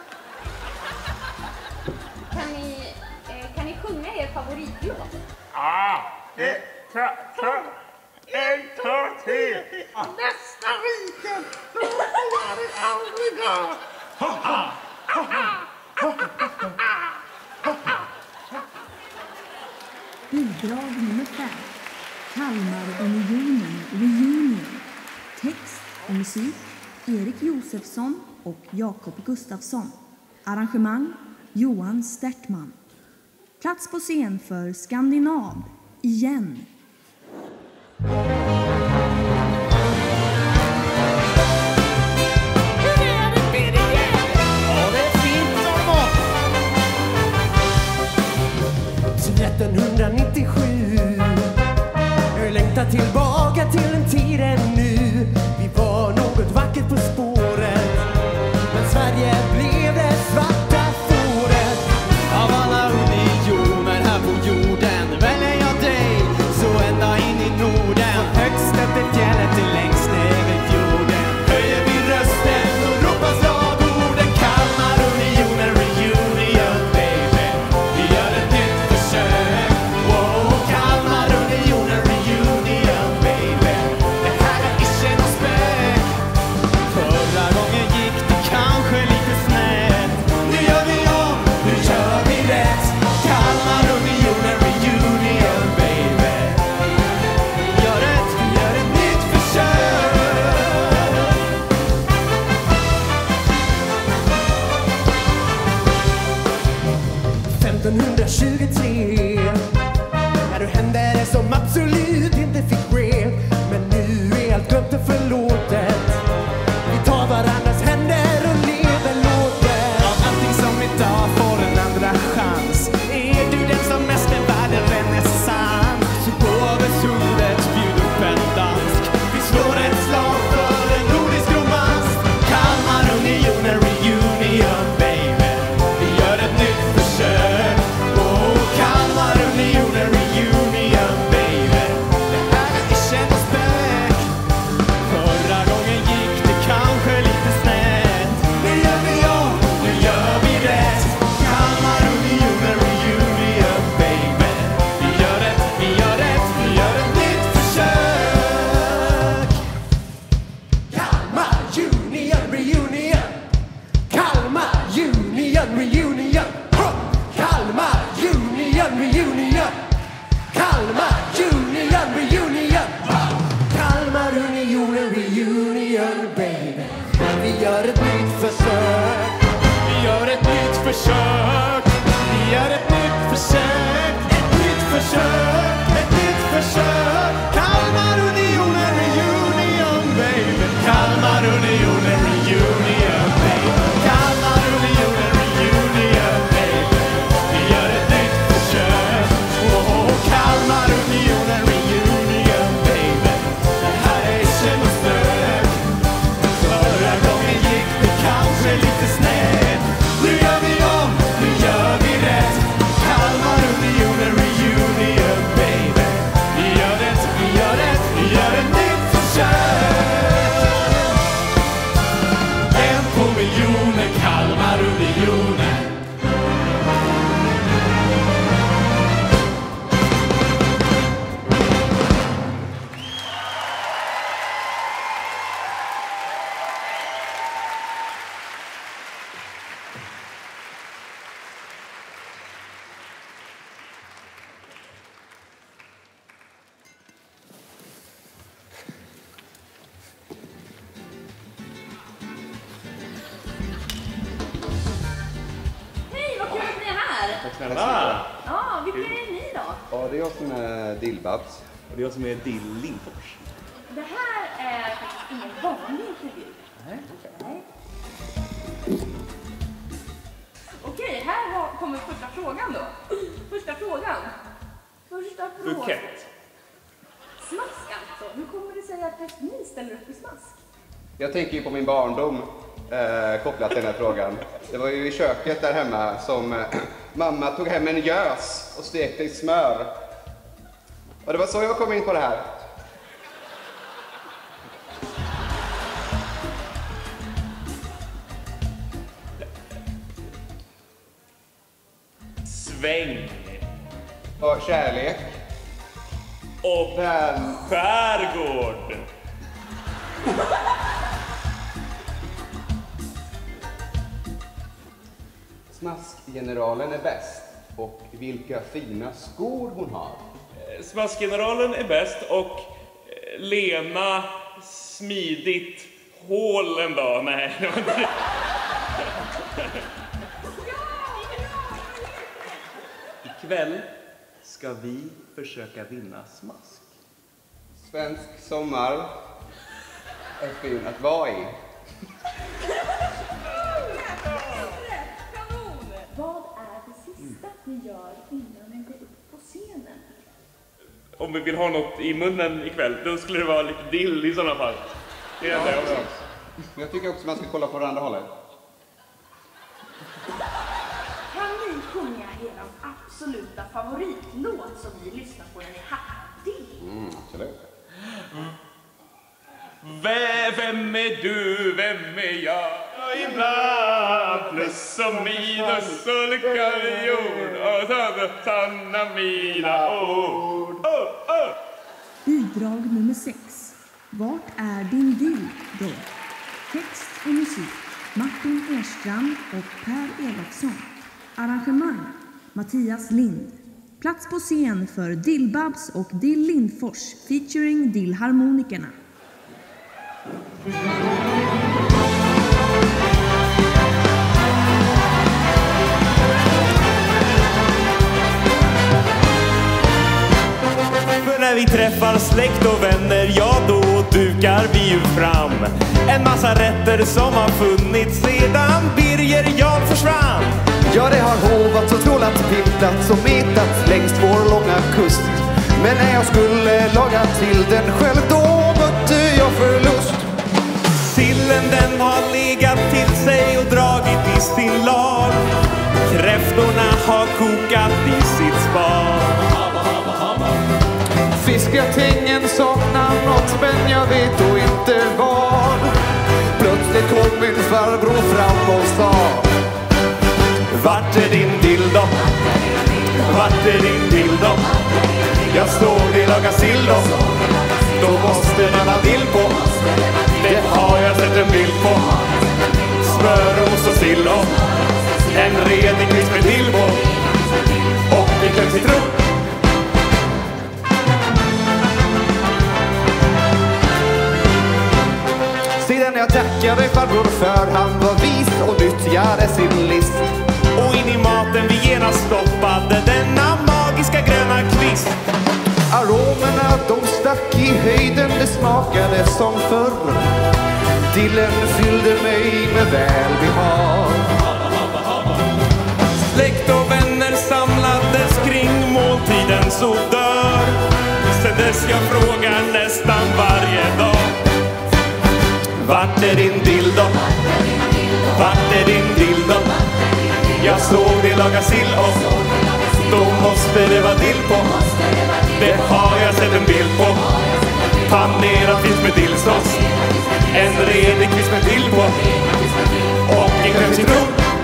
Kan ni, eh, kan ni sjunga er favoritlåt? Ja, det ta, ta, en, två, tre. Nästa weekend, då får det aldrig gå. Bidrag nummer fem. Kalmarunionen Reunion. Text och musik Erik Josefsson och Jakob Gustafsson. Arrangemang Johan Stertman. Plats på scen för Skandinav igen. trettonhundranittiosju. Jag längtar tillbaka till den tiden nu. Vi var något vackert på spåret, men Sverige blev det svarta fåret. Av alla unioner här på jorden väljer jag dig, så ända in i Norden. Från högst upp i fjället till längst ner i fjorden Höjer vi rösten och ropar slagorden Kalmarunionen Reunion, baby. Vi gör ett nytt försök. Wow, Kalmarunionen Reunion, baby. Det här är inte någon spök. Förra gången gick det kanske lite snett. Nu gör vi om, nu gör vi rätt. Kalmarunionen Reunion, baby. Gör ett, gör ett nytt försök. femtonhundratjugotre. När du hände det som absolut inte fick ske, men nu är allt glömt och förlåtet. Vi tar varandras händer och lever låtet. Av allting som idag får en andra chans är du den som mest är värd en renässans. Så gå över sundet, bjud upp en dansk. Vi slår ett slag för en nordisk romans. Kalmarunionen Reunion, baby. Vi gör ett nytt försök. Oh, Kalmarunionen Reunion, baby. Det här är inte någon spök. Tack snälla. Ja, vilka är ni då? Ja, det är jag som är Dillbabs. Och det är jag som är Dill Lindfors. Det här är faktiskt ingen vanlig intervju. Nej. Nej. Okej, här har- kommer första frågan då. Första frågan. Första frågan. Bukett. Smask alltså. Hur kommer det sig att just ni ställer upp i smask? Jag tänker ju på min barndom eh, kopplat till den här frågan. Det var ju i köket där hemma som eh, mamma tog hem en gös och stekte i smör. Och det var så jag kom in på det här. Sväng. Och kärlek. Och skärgård. Smaskgeneralen är bäst. Och vilka fina skor hon har. Smaskgeneralen är bäst och eh, Lena smidigt hål en dag. Nej, det var inte... Ikväll ska vi försöka vinna smask. Svensk sommar är fin att vara i. Vad är det sista ni gör innan ni går upp på scenen? Om vi vill ha något i munnen ikväll, då skulle det vara lite dill i sådana fall. Det är det jag vill ha. Men jag tycker också man ska kolla på det andra hållet. Kan ni sjunga er absoluta favoritlåt som ni lyssnar på när ni hackar dill? Mm, absolut. Vä- Vem är du, vem är jag? Ja, ibland plus och minus och lycka vi ord och sanna mina ord. Oh, oh. Bidrag nummer sex. Vart är din dill då? Text och musik Martin Erstrand och Per Elofsson. Arrangemang Mattias Lind. Plats på scen för Dillbabs och Dill Lindfors featuring Dillharmonikerna. För när vi träffar släkt och vänner, ja då dukar vi ju fram en massa rätter som har funnits sedan Birger Jarl försvann. Ja, det har hovats och trålat, pimplats och metats längs vår långa kust. Men när jag skulle laga till den själv, då mötte jag förlust. Sillen den har legat till sig och dragit i sin lag. Kräftorna har kokat i sitt spad. Fiskatängen saknar något, men jag vet då inte vad. Plötsligt kom min farbror fram och sa: vart är din dildo? Vart är din dildo? Jag såg dig laga sill då. Då måste man ha dill på. Det har jag sett en bild på. Smöros och sill och en redig kvist med dill på. Och en kläm citron. Sedan jag tackade farbror för han var vis och nyttjade sin list. Och in i maten vi genast stoppade denna magiska gröna kvist. Aromerna de stack i höjden, det smakade som förr. Dillen fyllde mig med välbehag. Släkt och vänner samlades kring måltiden så dör. Sen dess jag frågar nästan varje dag: vart är din dildo? Vart är din dildo? Jag såg dig laga sill och då måste det vara dill på. Det har jag sett en bild på. Panerad fisk med dillsås. En redig fisk med dill på. Och en kläm citron.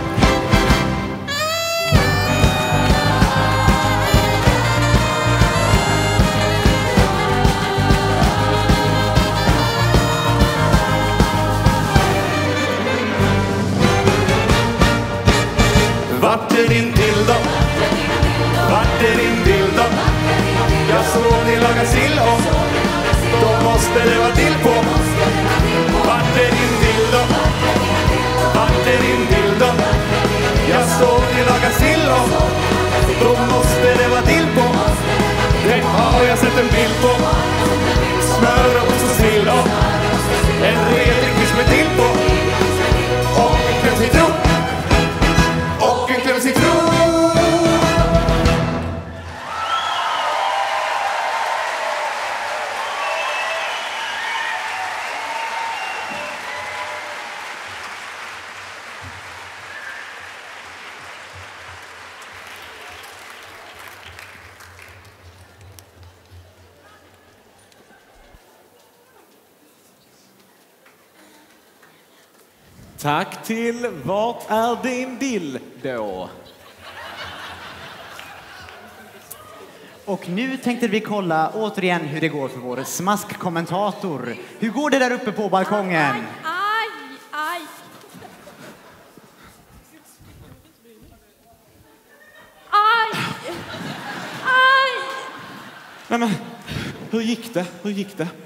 Vart är din dildo? Vart är din dildo? Jag såg dig laga sill och då måste det vara dill på. Vart är din dildo? Vart är din dildo? Tack till Vart är din dill då? Och nu tänkte vi kolla återigen hur det går för vår smaskkommentator. Hur går det där uppe på balkongen? Aj, aj. Aj! Aj! Nej, men, hur gick det? Hur gick det?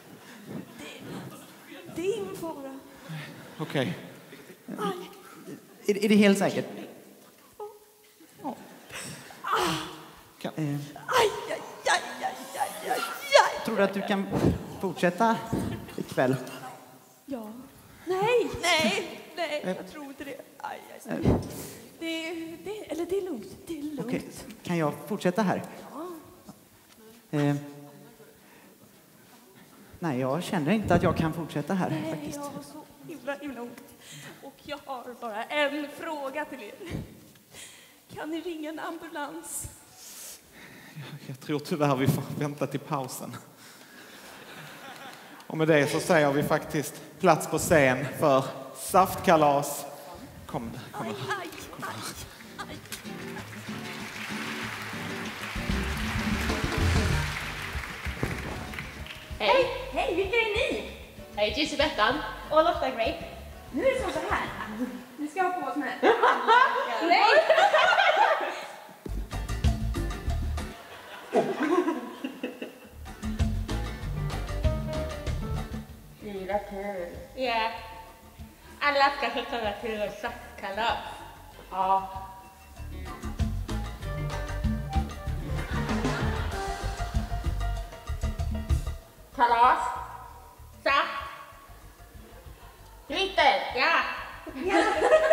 Det är ingen fara. Okej. Är, är det helt säkert? Kan... Eh, Aj, aj, aj, aj, aj, aj, aj. tror du att du kan fortsätta ikväll? Ja. Nej, nej, nej, jag tror inte det. Aj, aj, aj. Det, det, eller det är lugnt, det är lugnt. Okej, kan jag fortsätta här? Ja. Eh, nej, jag känner inte att jag kan fortsätta här Nej, faktiskt. jag har så himla, himla ont. Och jag har bara en fråga till er. Kan ni ringa en ambulans? Jag tror tyvärr vi får vänta till pausen. Och med det så säger vi faktiskt plats på scen för saftkalas. Kom, kom. Aj, aj, kom. aj. Hej! Hej, vilka är ni? Hej, Gissi Bettan. Och Lotta Grape. Nu är det som så här. Vi ska ha på oss med. Nej! Fyra kul. Ja. Alla ska få komma till vår saftkalas. Ja. Kalas. Saft. Glitter. Ja. Ja.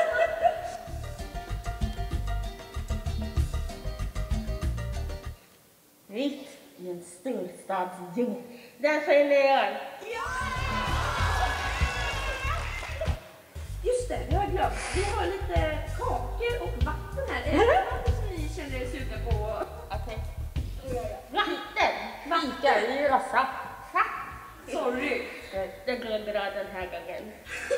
Mitt i en storstadsdjungel. Där följer jag. Just det, vi har glömt. Vi har lite kakor och vatten här. Är det något som ni känner er sugna på? Okej. Vatten. Fika i och saft. Sorry. Det går bra den här gången.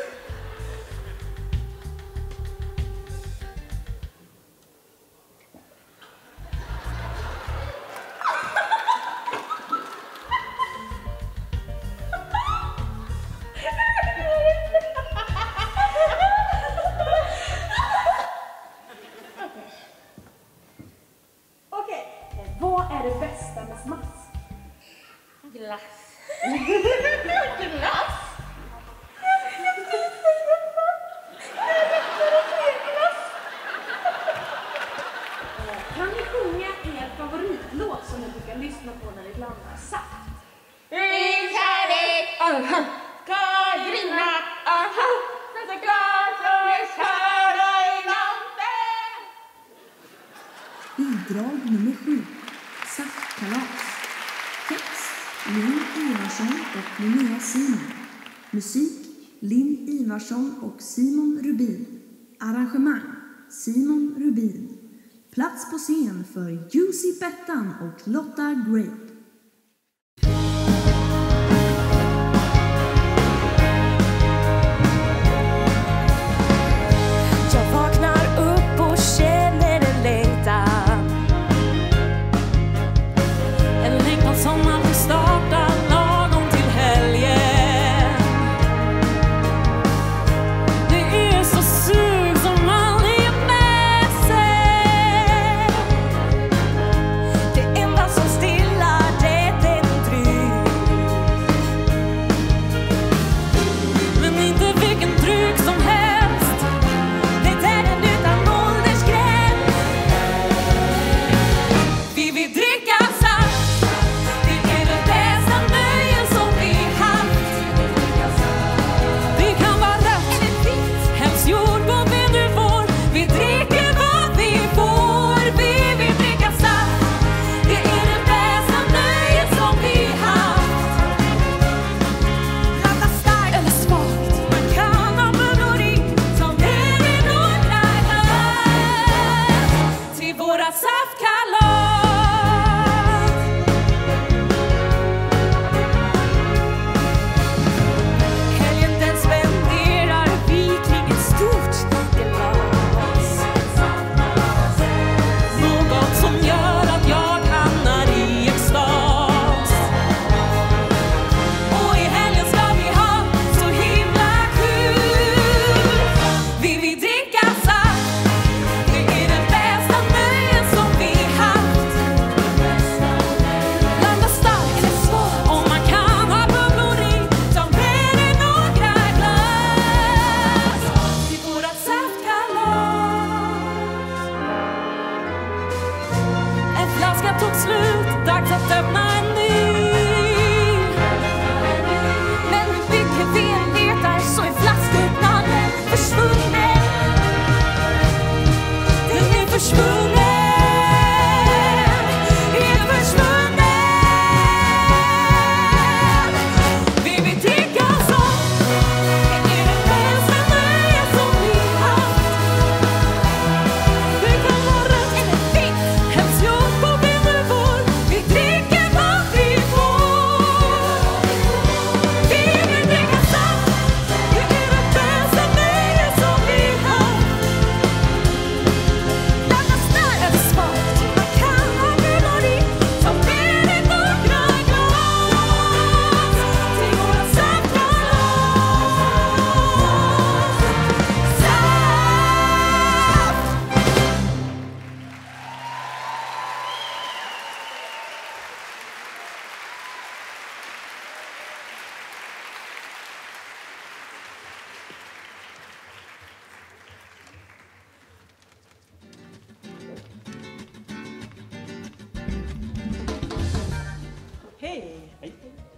Okej, vad är det bästa med smask? Glass. Glass? Kan ni sjunga er favoritlåt som ni brukar lyssna på när ni blandar saft? Din kärlek, aha, ska brinna, aha, detta glas som är körda i natten. Bidrag nummer sju. Saftkalas. Text Linn Ivarsson och Linnea Simon. Musik Linn Ivarsson och Simon Rubin. Arrangemang Simon Rubin. Plats på scen för Jussi Bettan och Lotta Grape. Jag vaknar upp och känner en längtan. En längtan som alltid startar lagom till helgen. Det är så sug som aldrig är med sig. Det enda som stillar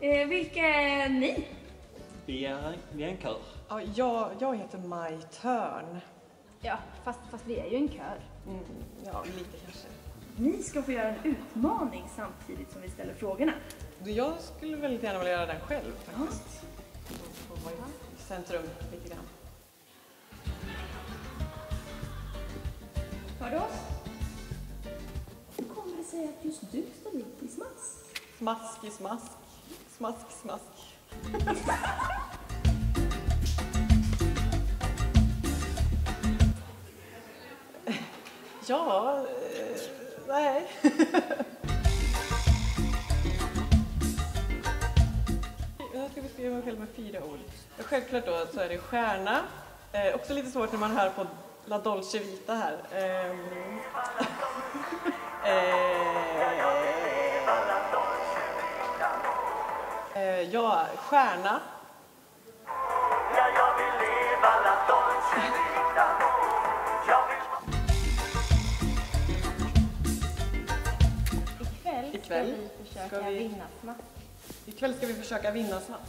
Eh, vilka är ni? Vi är, vi är en kör. Ja, jag, jag heter Maj Törn. Ja, fast, fast vi är ju en kör. Mm, ja, lite kanske. Ni ska få göra en utmaning samtidigt som vi ställer frågorna. Jag skulle väldigt gärna vilja göra den själv faktiskt. Få vara i centrum lite grann. Hör du oss? Hur kommer det sig att just du ställer upp i smask? Smask i smask. Smask, smask. Ja, eh, nej. Jag ska beskriva mig själv med fyra ord. Självklart då så är det stjärna. Eh, också lite svårt när man hör på La Dolce Vita här. Eh, eh, ja, stjärna. Ikväll ska vi försöka ska vi, vinna smask. Ikväll ska vi försöka vinna smask.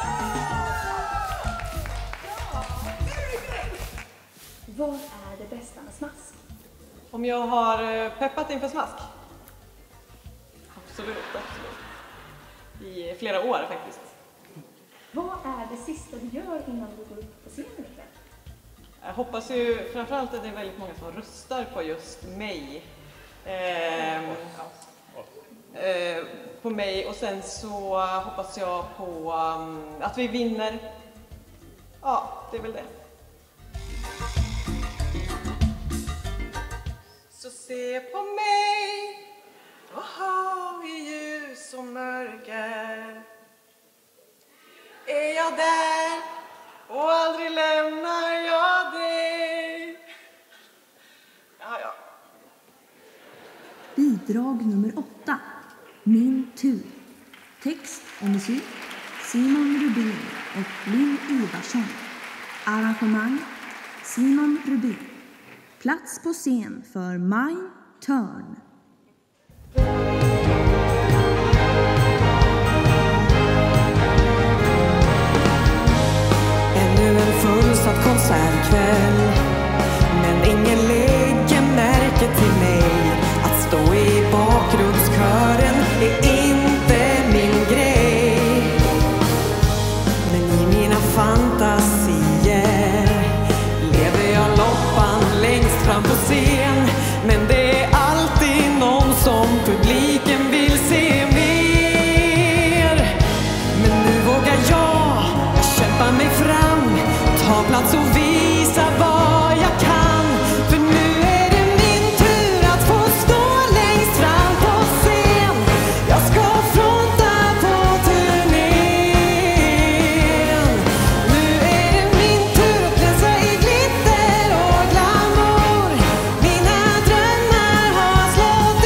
Vad är det bästa med smask? Om jag har peppat inför smask? Absolut, absolut. I flera år faktiskt. Vad är det sista du gör innan du går upp på scenen ikväll? Jag hoppas ju framförallt att det är väldigt många som röstar på just mig. Eh, eh, på mig och sen så hoppas jag på um, att vi vinner. Ja, det är väl det. Så se på mig, aha, i ljus och mörker. Är jag där och aldrig lämnar jag dig. Ja, ja. Bidrag nummer åtta. Min tur. Text och musik Simon Rubin och Linn Ivarsson. Arrangemang Simon Rubin. Plats på scen för Maj Törn. Ännu en fullsatt konsertkväll, men ingen lägger märke till mig. Att stå i bakgrundskören är inte min grej. Men i mina fantasier lever jag loppan längst fram på scen. Men det är alltid någon som publiken vill se mer. Men nu vågar jag kämpa mig fram, ta plats och visa vad jag kan. För nu är det min tur att få stå längst fram på scen. Jag ska fronta på turnén. Nu är det min tur att glänsa i glitter och glamour. Mina drömmar har slått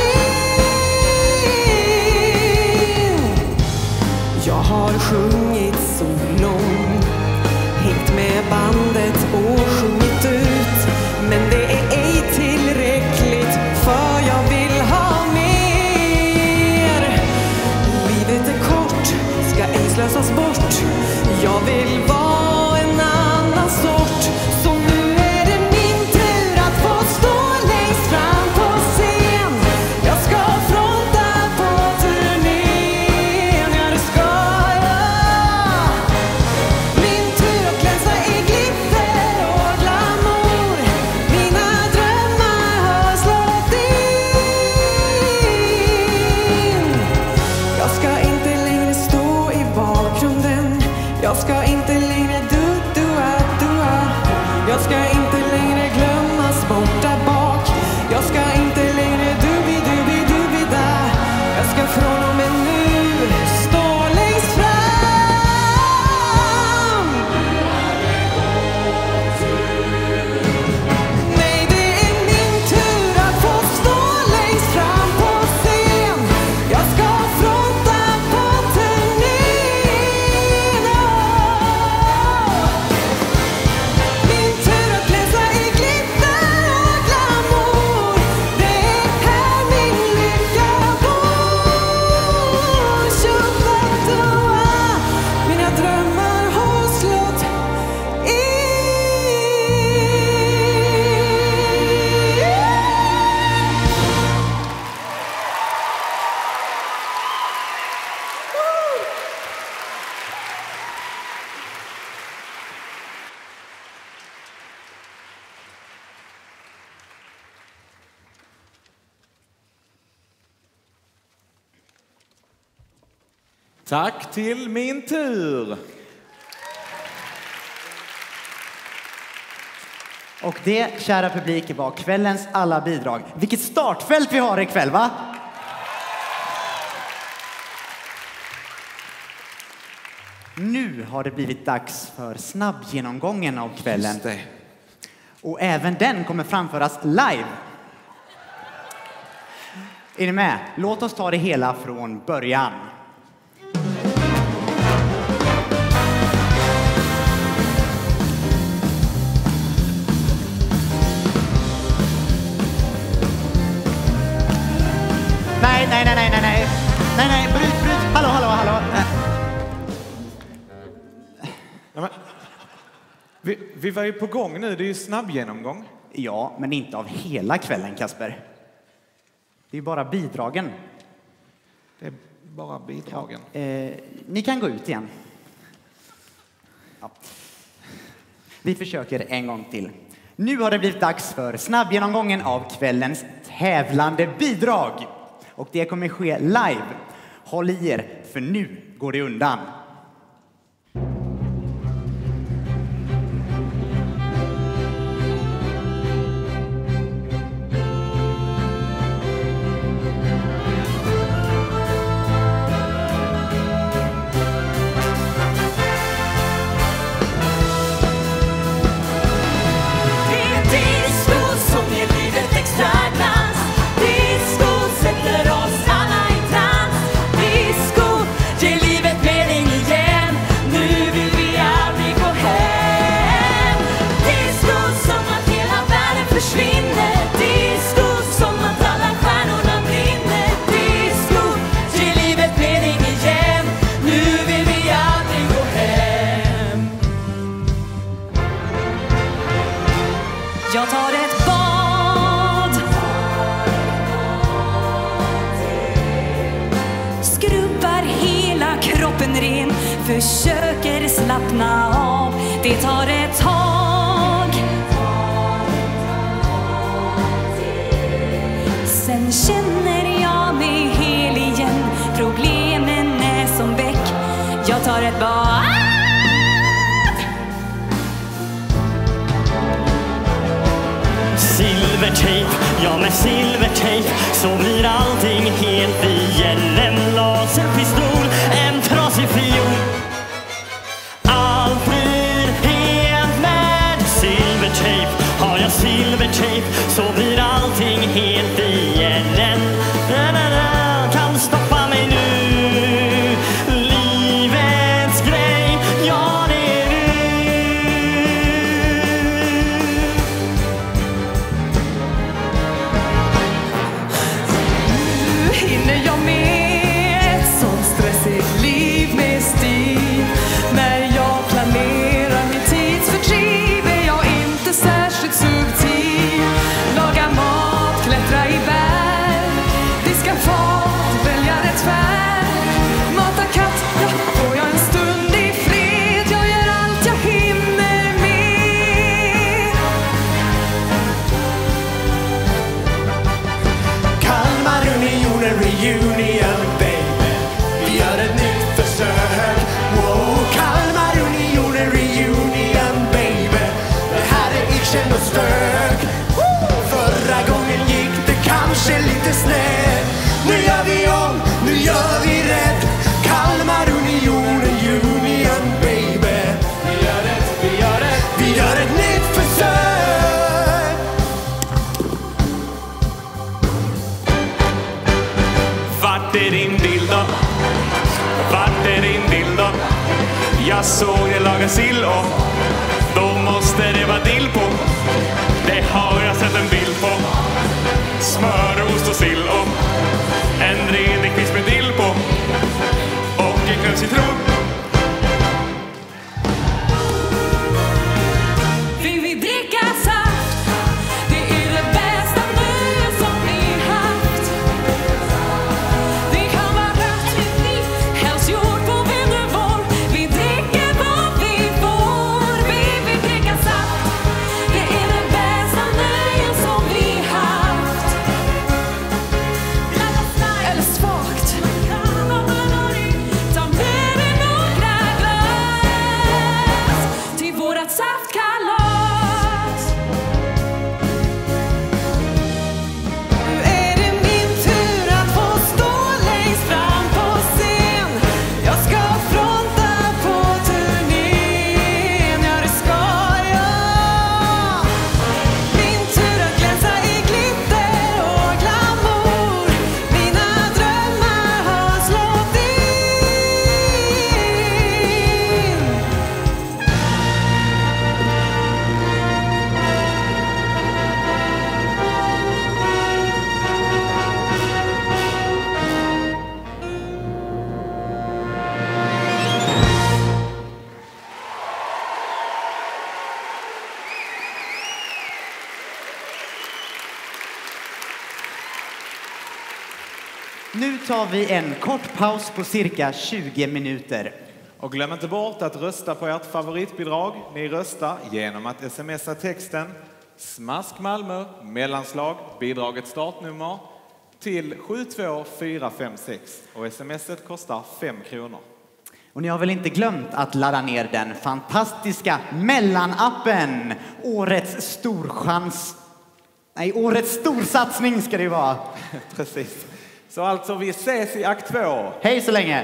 in. Jag har sjungit solon, hängt med bandet och sjungit ut. Men det är ej tillräckligt, för jag vill ha mer. Livet är kort, ska ej slösas bort. Jag vill vara en annan sort. Så nu är det min tur att få stå längst fram på scen. Jag ska fronta på turnén. Ja, det ska jag. Min tur att glänsa i glitter och glamour. Mina drömmar har slått in. Jag ska inte längre stå i bakgrunden. Jag ska inte Tack till min tur. Och det, kära publik, var kvällens alla bidrag. Vilket startfält vi har ikväll, va? Nu har det blivit dags för snabbgenomgången av kvällen. Just det. Och även den kommer framföras live. Är ni med? Låt oss ta det hela från början. Nej, nej, nej, nej, nej, nej. Nej, nej, bryt, bryt. Hallå, hallå, hallå. Ja, men, vi, vi var ju på gång nu, det är ju snabbgenomgång. Ja, men inte av hela kvällen, Kasper. Det är bara bidragen. Det är bara bidragen. Ja. Eh, ni kan gå ut igen. Ja. Vi försöker en gång till. Nu har det blivit dags för snabbgenomgången av kvällens tävlande bidrag. Och det kommer ske live. Håll i er, för nu går det undan. Jag tar ett bad, skrubbar hela kroppen ren, försöker slappna av. Det tar ett tag, sen känner jag mig hel igen. Problemen är som bäck. Jag tar ett bad. Silvertejp, ja med silvertejp så blir allting helt igen. En laserpistol, en trasig fiol. Allt blir helt med silvertejp. Har jag silvertejp så blir allting helt igen. Na, na, na, kan stoppa mig nu. Livets grej, ja det är du. Hinner jag med ett sånt stressigt liv med stil? När jag planerar min tidsfördriv är jag inte särskilt subtil. Laga mat, klättra i berg, diska fat, välja rätt färg. Mata katt, ja, får jag en stund i fred. Jag gör allt jag hinner med. Kalmar Unionen reunion baby. Vi gör ett nytt försök. Wow, Kalmar Unionen reunion baby. Det här är action och stök. Förra gången gick det kanske lite snett. Nu gör vi om, nu gör vi rätt. Kalmar Unionen union baby. Vi gör rätt, vi gör rätt. Vi gör ett nytt försök. Vart är din bild då? Vart är din bild då? Jag såg dig laga sill och då måste det vara dill på. Det har jag sett en bild på. Smör, ost och sill och en redig kvist med dill på. Och en knuff citron. Vill vi dricka saft? Det är det bästa nu som vi haft. Det kan vara rött, vitt, helst gjort på vännervård. Vi dricker vad vi får. Vill vi dricka saft? Det är det bästa nöjen som vi haft. tar vi en kort paus på cirka tjugo minuter. Och glöm inte bort att rösta på ert favoritbidrag. Ni röstar genom att smsa texten Smask Malmö, mellanslag, bidragets startnummer till sju två fyra fem sex. Och smset kostar fem kronor. Och ni har väl inte glömt att ladda ner den fantastiska mellanappen. Årets storchans. Nej, årets storsatsning ska det ju vara. Precis. Så alltså, vi ses i akt två. Hej så länge!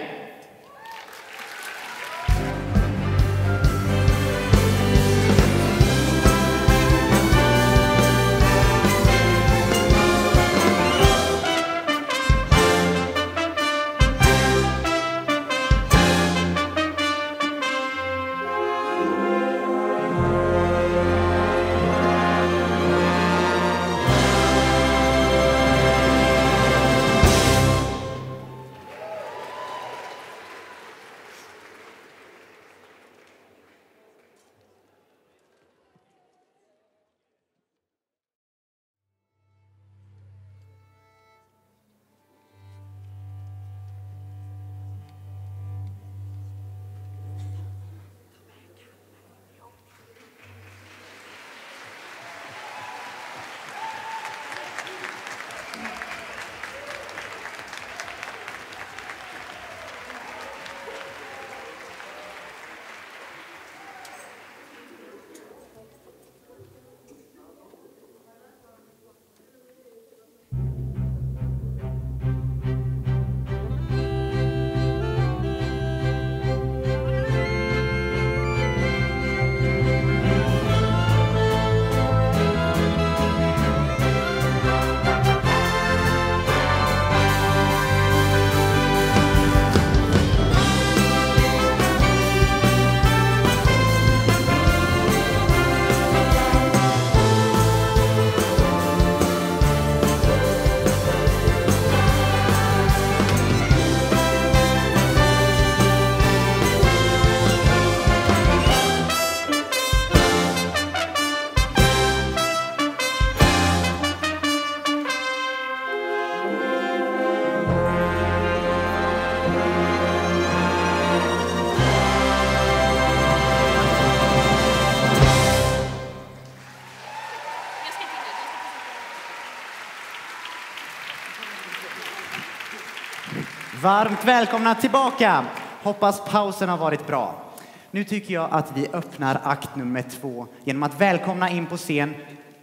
Varmt välkomna tillbaka. Hoppas pausen har varit bra. Nu tycker jag att vi öppnar akt nummer två genom att välkomna in på scen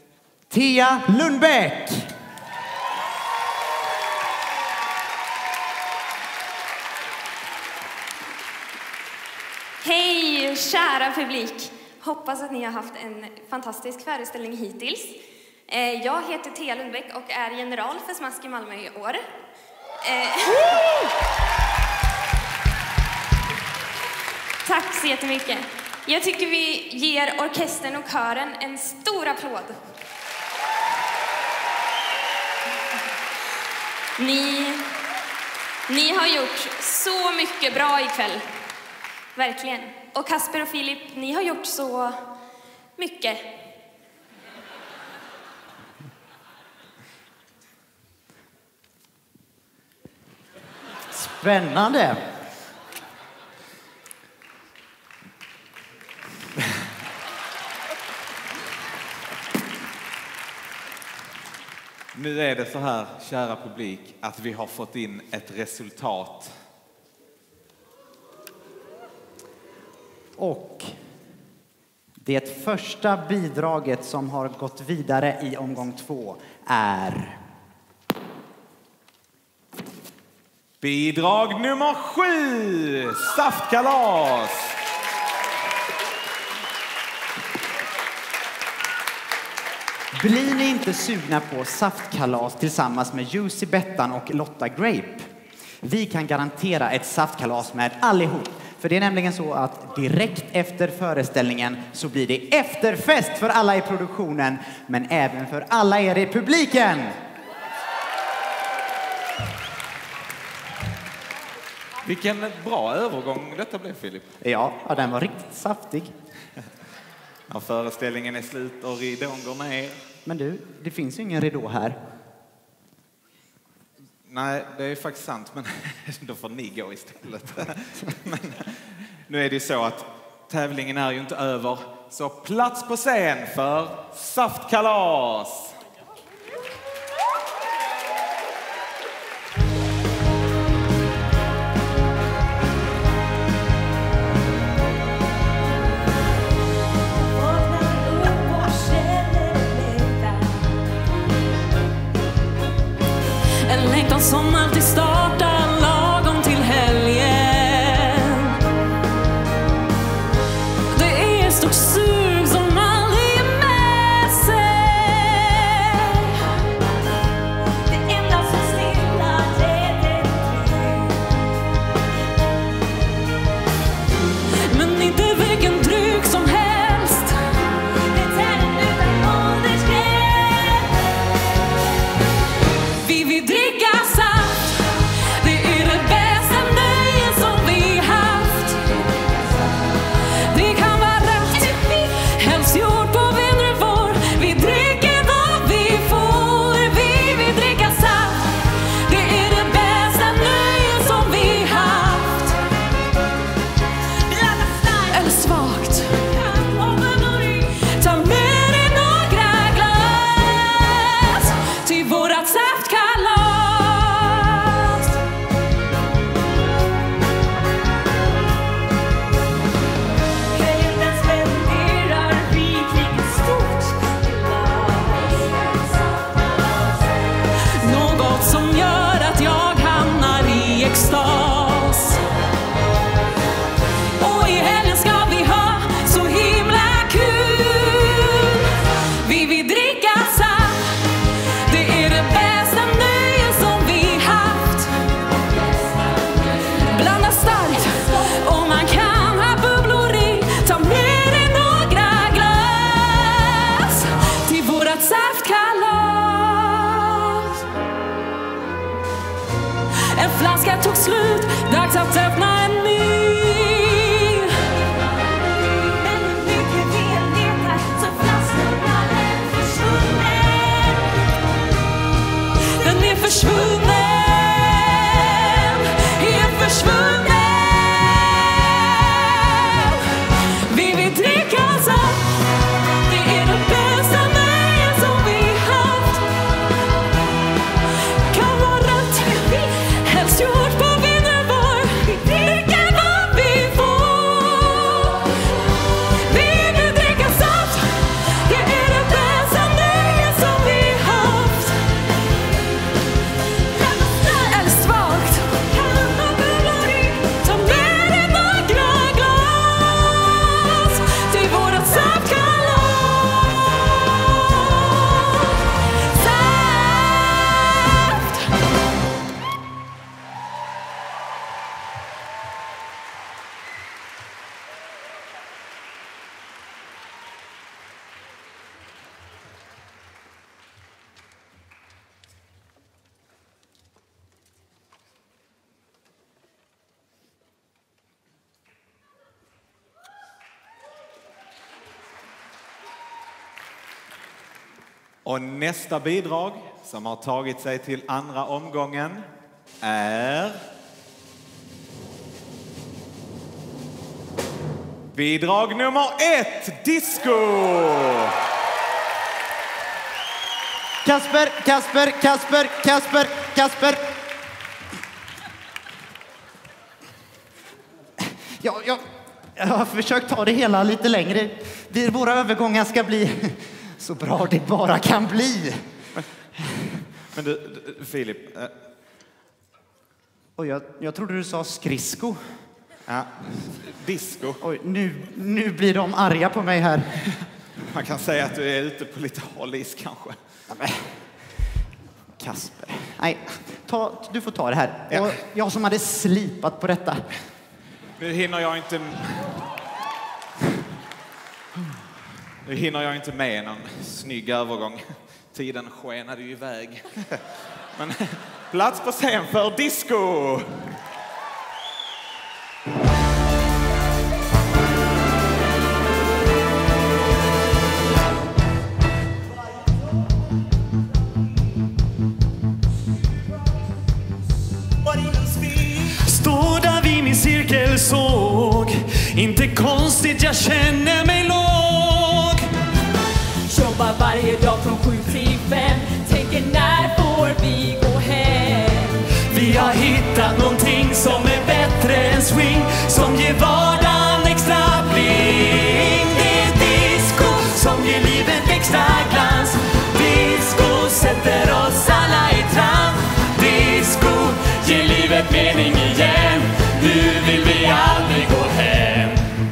Thea Lundbäck. Hej kära publik. Hoppas att ni har haft en fantastisk föreställning hittills. Jag heter Thea Lundbäck och är general för Smask i Malmö i år. Tack så jättemycket. Jag tycker vi ger orkestern och kören en stor applåd. Ni, ni har gjort så mycket bra ikväll. Verkligen. Och Kasper och Filip, ni har gjort så mycket. Spännande. Nu är det så här, kära publik, att vi har fått in ett resultat. Och det första bidraget som har gått vidare i omgång två är... Bidrag nummer sju, Saftkalas. Blir ni inte sugna på saftkalas tillsammans med Jussi Bettan och Lotta Grape? Vi kan garantera ett saftkalas med allihop. För det är nämligen så att direkt efter föreställningen så blir det efterfest för alla i produktionen, men även för alla er i publiken. Vilken bra övergång detta blev, Filip. Ja, ja, den var riktigt saftig. Ja, föreställningen är slut och ridån går ner. Men du, det finns ju ingen ridå här. Nej, det är faktiskt sant, men då får ni gå istället. Men nu är det ju så att tävlingen är ju inte över, så plats på scen för saftkalas! En längtan som alltid startar lagom till helgen. Det är ett stort sug som aldrig är med sig. Det enda som stilla ger dig tryck. Men inte vilken dryck som helst. Det är en utan åldersgräns. Vi vill dricka saft. Det är det bästa nöje som vi haft. Det kan vara rött, helst gjort på vindruvor. Vi dricker vad vi får. Vi vill dricka saft. Det är det bästa nöje som vi haft. Eller svagt. Ta med dig några glas till vårat saftkalas. Helgen spenderar rikligt stort glas. Något som gör att jag hamnar i extas. Och i helgen ska vi ha så himla kul. Vi vill dricka saft. Det är det bästa nöje som vi haft. Blanda starkt och man kan ha bubblor i. Ta med dig några glas till vårat saftkalas. En flaska tog slut, dags att öppna en ny. Men hur mycket vi än letar så flaskorna är försvunnen. Den är försvunnen, är försvunnen. Vi vill dricka saft. Det är det bästa nöje som vi haft. Kan vara rött, helst gjort på vindruvor. Vi dricker vad vi får. Vi vill dricka saft. Det är det bästa nöje som vi haft. Eller svagt. Ta med dig några glas till vårat saftkalas. Saft. Och nästa bidrag som har tagit sig till andra omgången är bidrag nummer ett, disco! Kasper, Kasper, Kasper, Kasper, Kasper. Ja, jag, jag har försökt ta det hela lite längre. Vi, våra övergångar ska bli så bra det bara kan bli. Men, men du, du, Filip. Eh. Och jag, jag trodde du sa skridsko. Ja, disco. Oj, nu, nu blir de arga på mig här. Man kan säga att du är ute på lite hal is kanske. Ja, men. Kasper. Nej, ta, du får ta det här. Ja. Och jag som hade slipat på detta. Nu hinner jag inte... Nu hinner jag inte med någon snygg övergång. Tiden skenade ju iväg. Men plats på scen för disco! konstigt, jag känner mig låg. Jobbar varje dag från sju till fem. Tänker när får vi gå hem? Vi har hittat någonting som är bättre än swing, som ger vardagen extra bling. Det är disco som ger livet extra glans. Disco sätter oss alla i trans. Disco ger livet mening igen. Nu vill vi aldrig gå hem.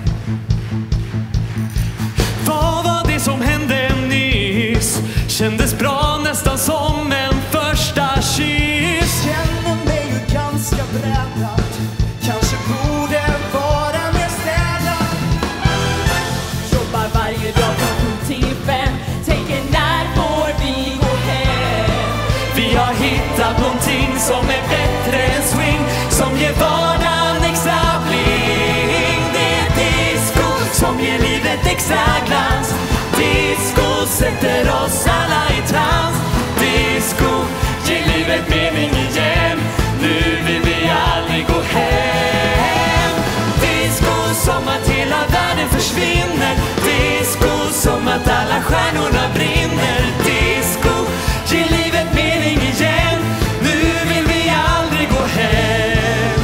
Vad var det som hände nyss? Kändes bra, nästan som en första kyss. Känner mig ju ganska brädad. Kanske borde vara mer städad. Jobbar varje dag från sju till fem. Tänker när får vi gå hem? Vi har hittat någonting som är bättre än swing, som ger vardagen extra bling. Det är disco som ger livet extra glans. Disco sätter oss alla i trans. Disco ger livet mening igen. Nu vill vi aldrig gå hem. Disco som att hela världen försvinner. Disco som att alla stjärnorna brinner. Disco ger livet mening igen. Nu vill vi aldrig gå hem.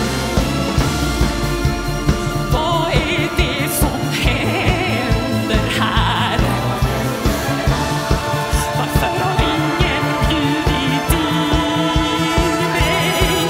Vad är det som händer här? Varför har ingen bjudit in mig?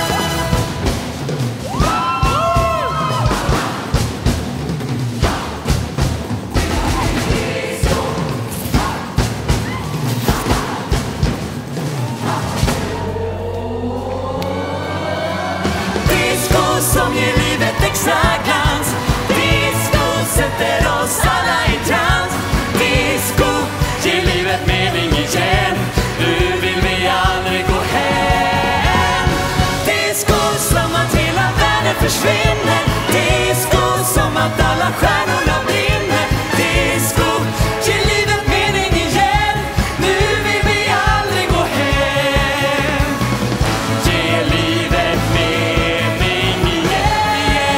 Disco som ger livet extra glans. Disco sätter oss alla i trans. Disco ger livet mening igen. Nu vill vi aldrig gå hem. Disco som att hela världen försvinner. Disco som att alla stjärnorna brinner. Disco ger livet mening igen. Nu vill vi aldrig gå hem. Ge livet mening igen.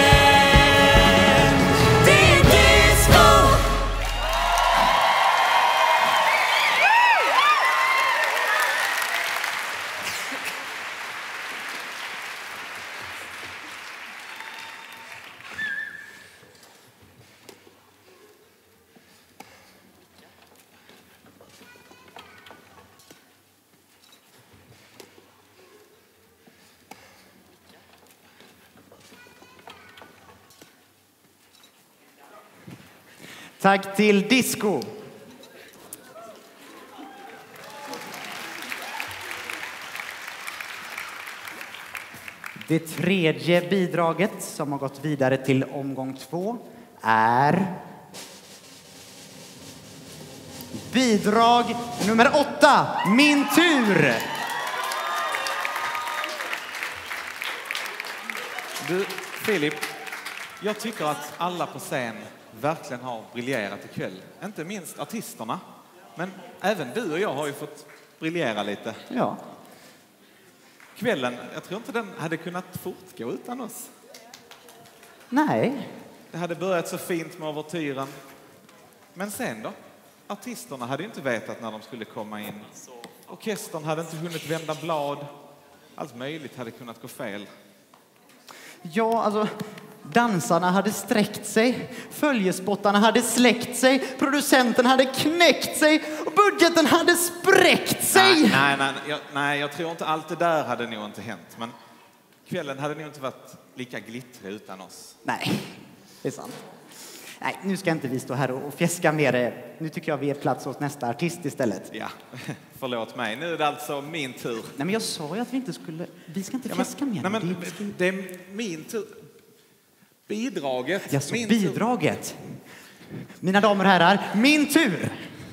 Det är disco. Tack till Disco. Det tredje bidraget som har gått vidare till omgång två är bidrag nummer åtta, Min tur. Du, Filip, jag tycker att alla på scen verkligen har briljerat ikväll. Inte minst artisterna. Men även du och jag har ju fått briljera lite. Ja. Kvällen, jag tror inte den hade kunnat fortgå utan oss. Nej. Det hade börjat så fint med overtyren. Men sen då? Artisterna hade inte vetat när de skulle komma in. Orkestern hade inte hunnit vända blad. Allt möjligt hade kunnat gå fel. Ja, alltså... Dansarna hade sträckt sig, följespottarna hade släckt sig, producenten hade knäckt sig och budgeten hade spräckt sig. Nej, nej, nej, jag, nej, jag tror inte allt det där hade nog inte hänt. Men kvällen hade nog inte varit lika glittrig utan oss. Nej, det är sant. Nej, nu ska inte vi stå här och fjäska mer. Nu tycker jag vi är plats åt nästa artist istället. Ja, förlåt mig. Nu är det alltså min tur. Nej, men jag sa ju att vi inte skulle... Vi ska inte ja, fjäska men, mer. Nej, men det är min tur. Bidraget. Ja, så min bidraget. Tur. Mina damer och herrar, min tur.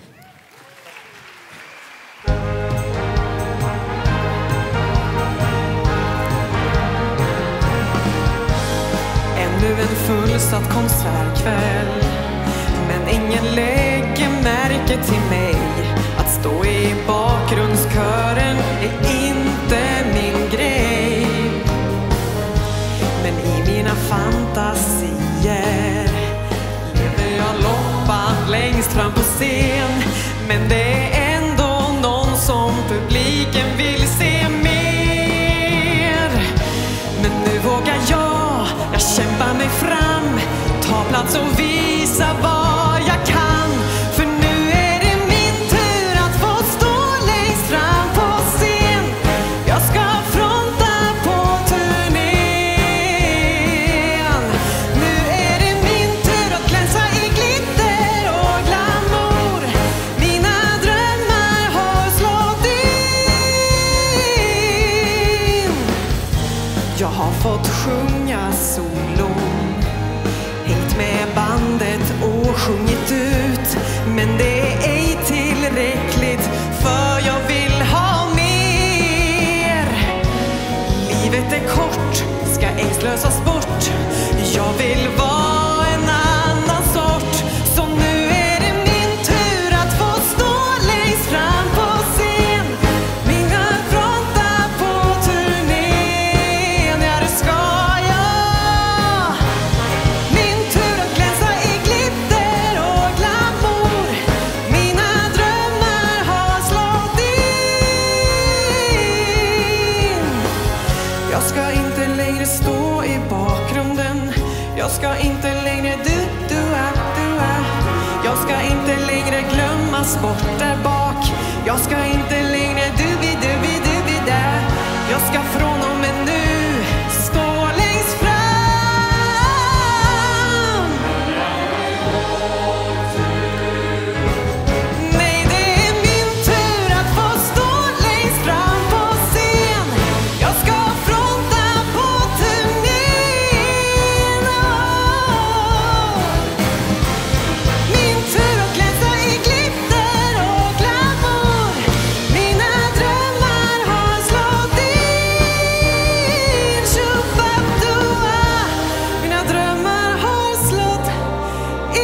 Ännu en fullsatt konsertkväll, men ingen lägger märke till mig. Att stå i bakgrundskören är inte min grej. Men i mina fantasier scen. Men det är ändå någon som publiken vill se mer. Men nu vågar jag, jag kämpar mig fram, ta plats och visa vad jag kan. För nu är det min tur att få stå längst fram på scen. Jag ska fronta på turnén. Nu är det min tur att glänsa i glitter och glamour. Mina drömmar har slått in. Jag har fått sjunga solo, hängt med bandet och sjungit ut. Men det är ej tillräckligt, för jag vill ha mer. Livet är kort, ska ej slösas bort. Jag vill vara en annan sort. Så nu är det min tur att få stå längst fram på scen. Mina frontar på turnén, ja det ska jag. Min tur att glänsa i glitter och glamour. Mina drömmar har slått in. Jag ska inte längre stå i bakgrunden. Jag ska inte längre du-dua, dua. Jag ska inte längre glömmas bort där bak. Jag ska inte längre dubi-dubi-dubi-där. Jag ska från och med nu stå längst fram. Nej, det är min tur att få stå längst fram på scen. Jag ska fronta på turnén. Min tur att glänsa i glitter och glamour. Mina drömmar har slått in. Tjubabdua. Mina drömmar har slått in.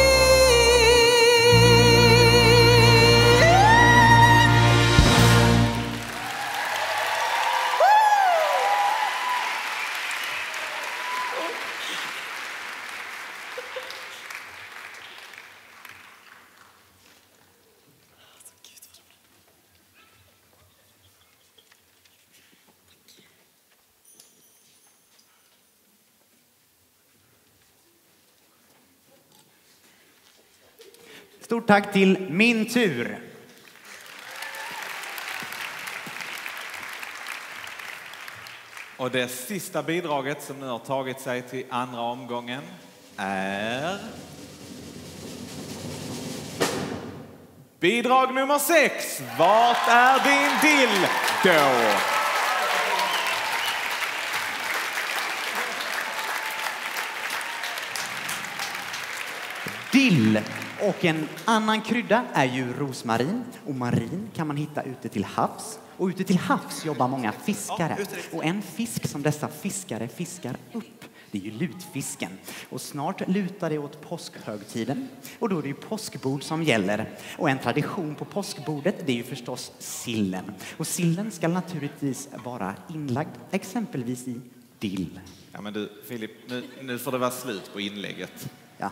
Stort tack till Min tur. Och det sista bidraget som nu har tagit sig till andra omgången är bidrag nummer sex. Vart är din dill då? Dill och en annan krydda är ju rosmarin. Och marin kan man hitta ute till havs. Och ute till havs jobbar många fiskare. Och en fisk som dessa fiskare fiskar upp, det är ju lutfisken. Och snart lutar det åt påskhögtiden. Och då är det ju påskbord som gäller. Och en tradition på påskbordet, det är ju förstås sillen. Och sillen ska naturligtvis vara inlagd, exempelvis i dill. Ja men du Filip, nu, nu får det vara slut på inlägget. Ja.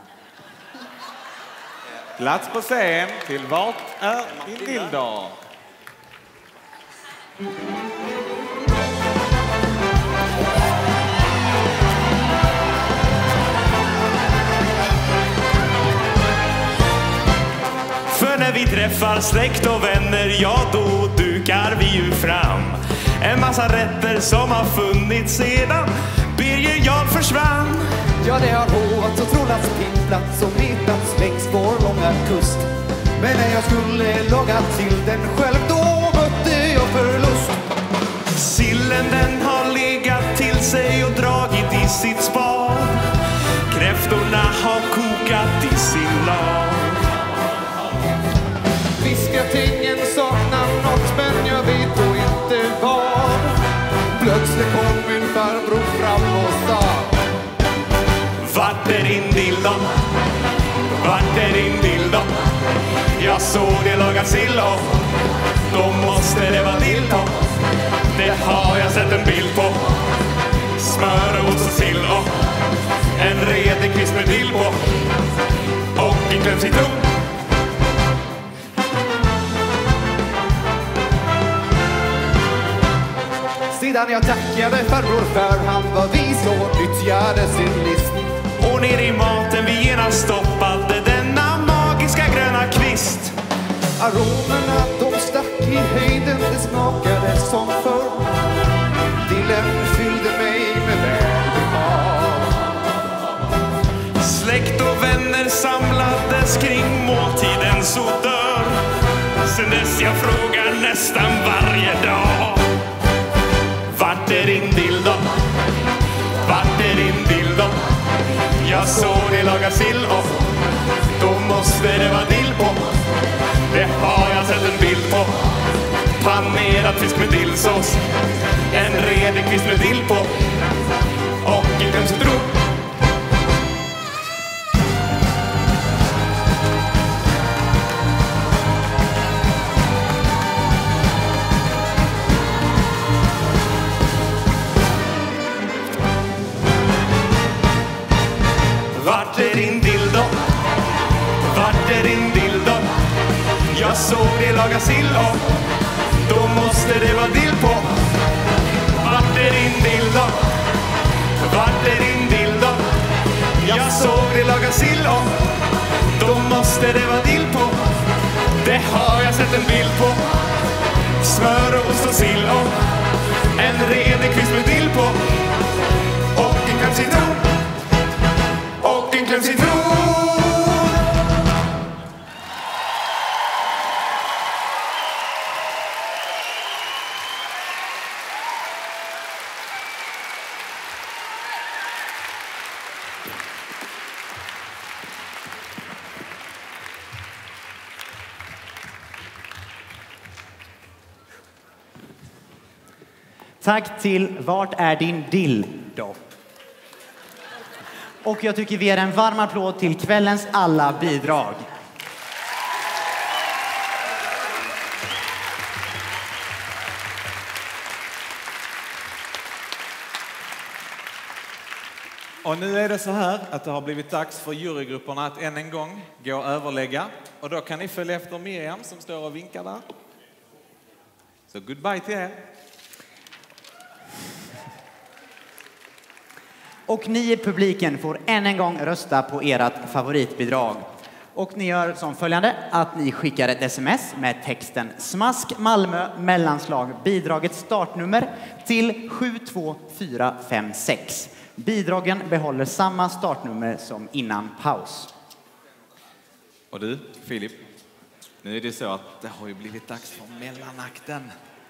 Plats på scen till Vart är din dill då? För när vi träffar släkt och vänner, ja då dukar vi ju fram en massa rätter som har funnits sedan Birger Jarl försvann. Ja, det har håvats och trollats, pimplats och metats längs vår långa kust. Men när jag skulle laga till den själv, då mötte jag förlust. Sillen den har legat till sig och dragit i sitt spad. Kräftorna har kokat i sin lag. Fiskatingen saknar något, men jag vet då inte vad. Plötsligt kom min farbror fram och sa: vart är din dill då? Vart är din dill då? Jag såg det laga sill och då måste det vara dill då. Det har jag sett en bild på. Smör och ost och sill och en redig kvist med dill på. Och en kläm citron. medan jag tackade farbror för han var vis och nyttjade sin list. Och ner i maten vi genast stoppade denna magiska gröna kvist. Aromerna de stack i höjden, det smakade som förr. Dillen fyllde mig med välbehag. Släkt och vänner samlades kring måltidens odör. Sen dess jag frågar nästan varje dag. Vart är din dildo? Vart är din dildo? Jag såg det laga sill och då måste det vara dill på. Det har jag sett en bild på. Panerad fisk med dillsås. En redig kvist med dill på. Och en citron. Vart är din dildo? Vart är din dildo? Jag såg det laga sill och då måste det vara dill på. Vart är din dildo? Vart är din dildo? Jag såg det laga sill och då måste det vara dill på. Det har jag sett en bild på. Smör och ost och sill och en redig kvist med dill på. Och en kall citron. Och en kläm citron. Tack till Vart är din dildo? Och jag tycker vi ger en varm applåd till kvällens alla bidrag. Och nu är det så här att det har blivit dags för jurygrupperna att än en gång gå och överlägga. Och då kan ni följa efter Miriam som står och vinkar där. Så goodbye till er. Och ni i publiken får än en gång rösta på ert favoritbidrag. Och ni gör som följande att ni skickar ett sms med texten Smask Malmö mellanslag bidragets startnummer till sju två fyra fem sex. Bidragen behåller samma startnummer som innan paus. Och du, Filip, nu är det så att det har ju blivit dags för mellanakten.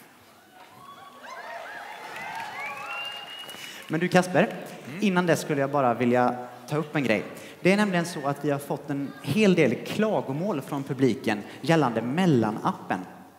Men du Kasper, innan det skulle jag bara vilja ta upp en grej. Det är nämligen så att vi har fått en hel del klagomål från publiken gällande mellanappen.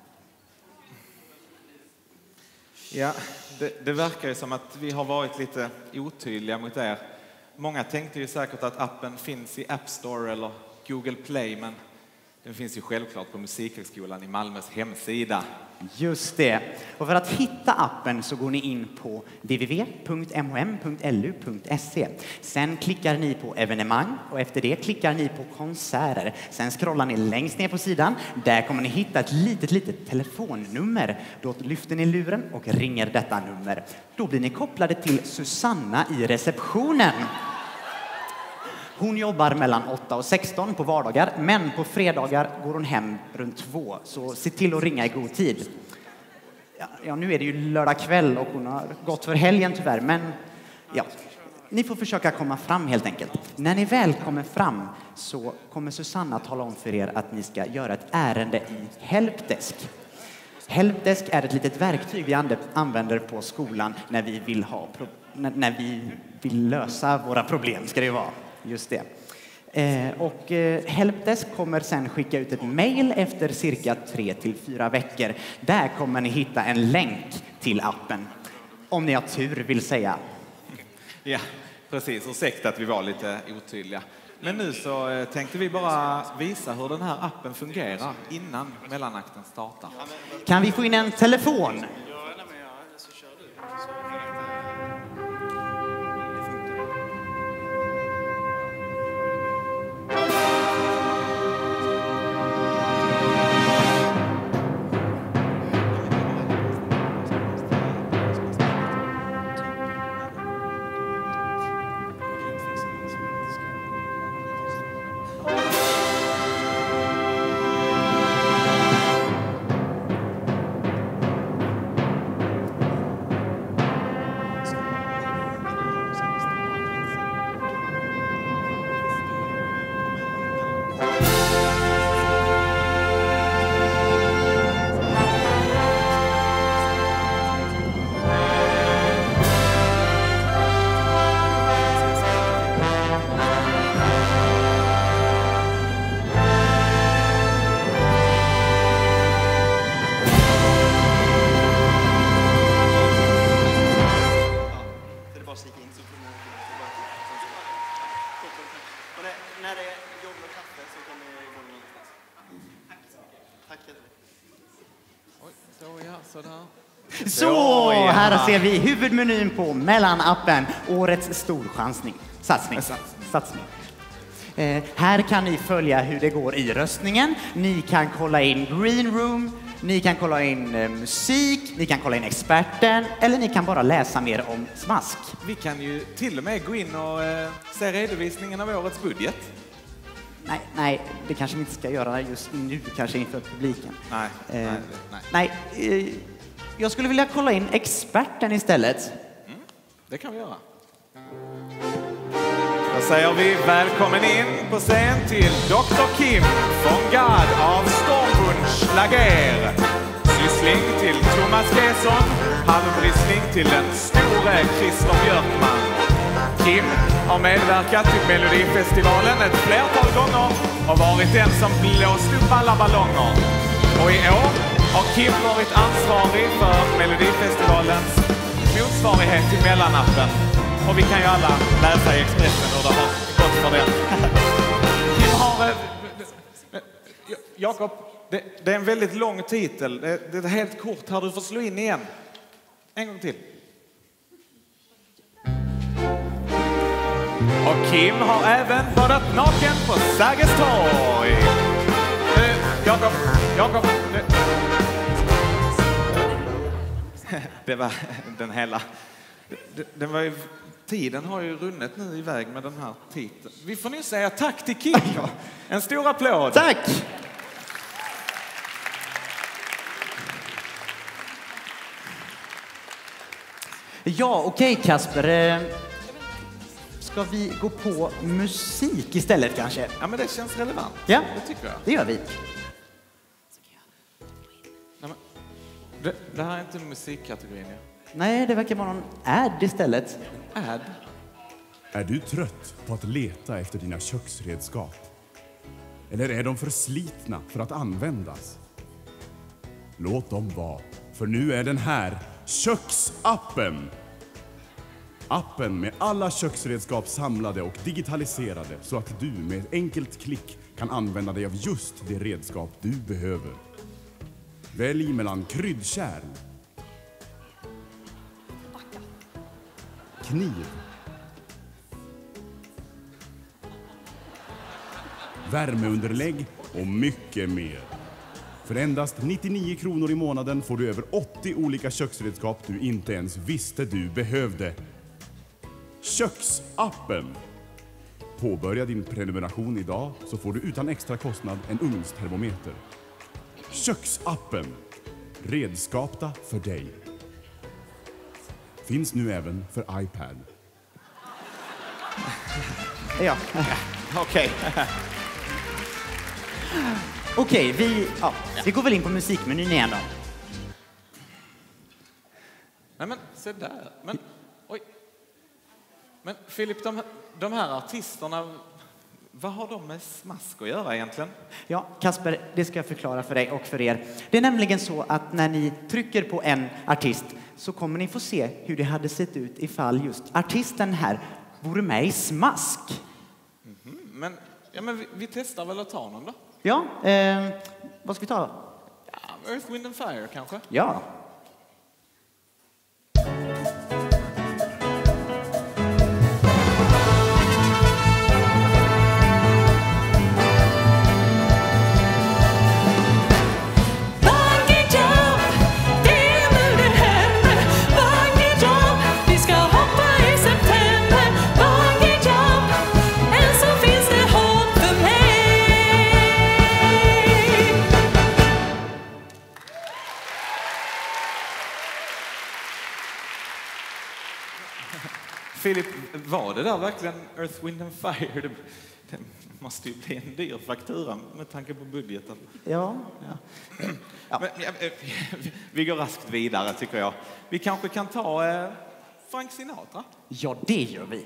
Ja, det, det verkar ju som att vi har varit lite otydliga mot er. Många tänkte ju säkert att appen finns i App Store eller Google Play, men den finns ju självklart på Musikhögskolan i Malmös hemsida. Just det. Och för att hitta appen så går ni in på w w w punkt m h m punkt l u punkt s e. Sen klickar ni på evenemang och efter det klickar ni på konserter. Sen scrollar ni längst ner på sidan. Där kommer ni hitta ett litet, litet telefonnummer. Då lyfter ni luren och ringer detta nummer. Då blir ni kopplade till Susanna i receptionen. Hon jobbar mellan åtta och sexton på vardagar, men på fredagar går hon hem runt två. Så se till att ringa i god tid. Ja, ja, nu är det ju lördag kväll och hon har gått för helgen tyvärr, men ja, ni får försöka komma fram helt enkelt. När ni väl kommer fram så kommer Susanna tala om för er att ni ska göra ett ärende i Helpdesk. Helpdesk är ett litet verktyg vi använder på skolan när vi vill ha pro- när vi vill lösa våra problem, ska det ju vara. Just det. Eh, och eh, Helpdesk kommer sen skicka ut ett mejl efter cirka tre till fyra veckor. Där kommer ni hitta en länk till appen. Om ni har tur vill säga. Ja, precis. Ursäkta att vi var lite otydliga. Men nu så eh, tänkte vi bara visa hur den här appen fungerar innan mellanakten startar. Kan vi få in en telefon? när det är jobb och kaffe så kan vi gå någonstans. Tack så mycket. Tack jättemycket. Oj, så ja, sådär. Så, ja. här ser vi huvudmenyn på Mellanappen. Årets storchansning. Satsning. Satsning. Eh, här kan ni följa hur det går i röstningen. Ni kan kolla in Green Room, ni kan kolla in eh, musik, ni kan kolla in experten eller ni kan bara läsa mer om smask. Vi kan ju till och med gå in och eh, se redovisningen av årets budget. Nej, nej, det kanske vi inte ska göra just nu, kanske inför publiken. Nej, eh, nej, nej. nej eh, jag skulle vilja kolla in experten istället. Mm, det kan vi göra. Då säger vi välkommen in på scen till doktor Kim von Gad av Stormwunsch Lager. Syssling till Thomas Gesson, halvbristning till den store Christer Björkman. Kim har medverkat till Melodifestivalen ett flertal gånger och varit den som blåst upp alla ballonger. Och i år har Kim varit ansvarig för Melodifestivalens motsvarighet till Mellanappen. Och vi kan ju alla läsa i Expressen hur det har gått för den. Kim har... Eh, Jakob, det, det är en väldigt lång titel. Det, det är helt kort här, du får slå in igen. En gång till. Och Kim har även badat naken på Sergels torg. Eh, Jakob, Jakob. Det, det var den hela... Det, det var ju... Tiden har ju runnit nu iväg med den här titeln. Vi får nu säga tack till Kim. En stor applåd. Tack! Ja, okej okay, Kasper. Ska vi gå på musik istället kanske? Ja, men det känns relevant. Ja, det tycker jag. Det gör vi. Nej, men, det, det här är inte musikkategorin. Ja. Nej, det verkar vara någon ad istället. Ad? Är du trött på att leta efter dina köksredskap? Eller är de för slitna för att användas? Låt dem vara, för nu är den här Köksappen. Appen med alla köksredskap samlade och digitaliserade så att du med ett enkelt klick kan använda dig av just det redskap du behöver. Välj mellan kryddkärl, kniv, värmeunderlägg och mycket mer. För endast nittionio kronor i månaden får du över åttio olika köksredskap du inte ens visste du behövde. Köksappen. Påbörja din prenumeration idag så får du utan extra kostnad en ugnstermometer. Köksappen. Redskapta för dig. Finns nu även för iPad. Ja, okej. Okej, vi, ja, vi går väl in på musikmenyn igen då. Nej men, se där. Men, oj. Men Filip, de, de här artisterna, vad har de med smask att göra egentligen? Ja, Kasper, det ska jag förklara för dig och för er. Det är nämligen så att när ni trycker på en artist så kommer ni få se hur det hade sett ut ifall just artisten här vore med i smask. Mm-hmm. Men, ja, men vi, vi testar väl att ta någon då? Ja, eh, vad ska vi ta? Ja, Earth, Wind and Fire kanske? Ja. Filip, var det där verkligen Earth, Wind and Fire? Det, det måste ju bli en dyr faktura med tanke på budgeten. Ja. ja. ja. Men, ja, vi går raskt vidare tycker jag. Vi kanske kan ta eh, Frank Sinatra? Ja, det gör vi.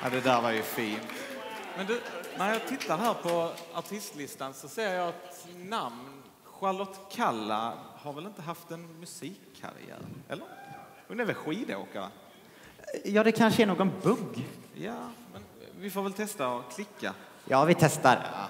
Ja, det där var ju fint. Men du, när jag tittar här på artistlistan så ser jag att namn Charlotte Kalla har väl inte haft en musikkarriär, eller? Hon är väl skidåkare? Ja, det kanske är någon bugg. Ja, men vi får väl testa och klicka. Ja, vi testar. Ja.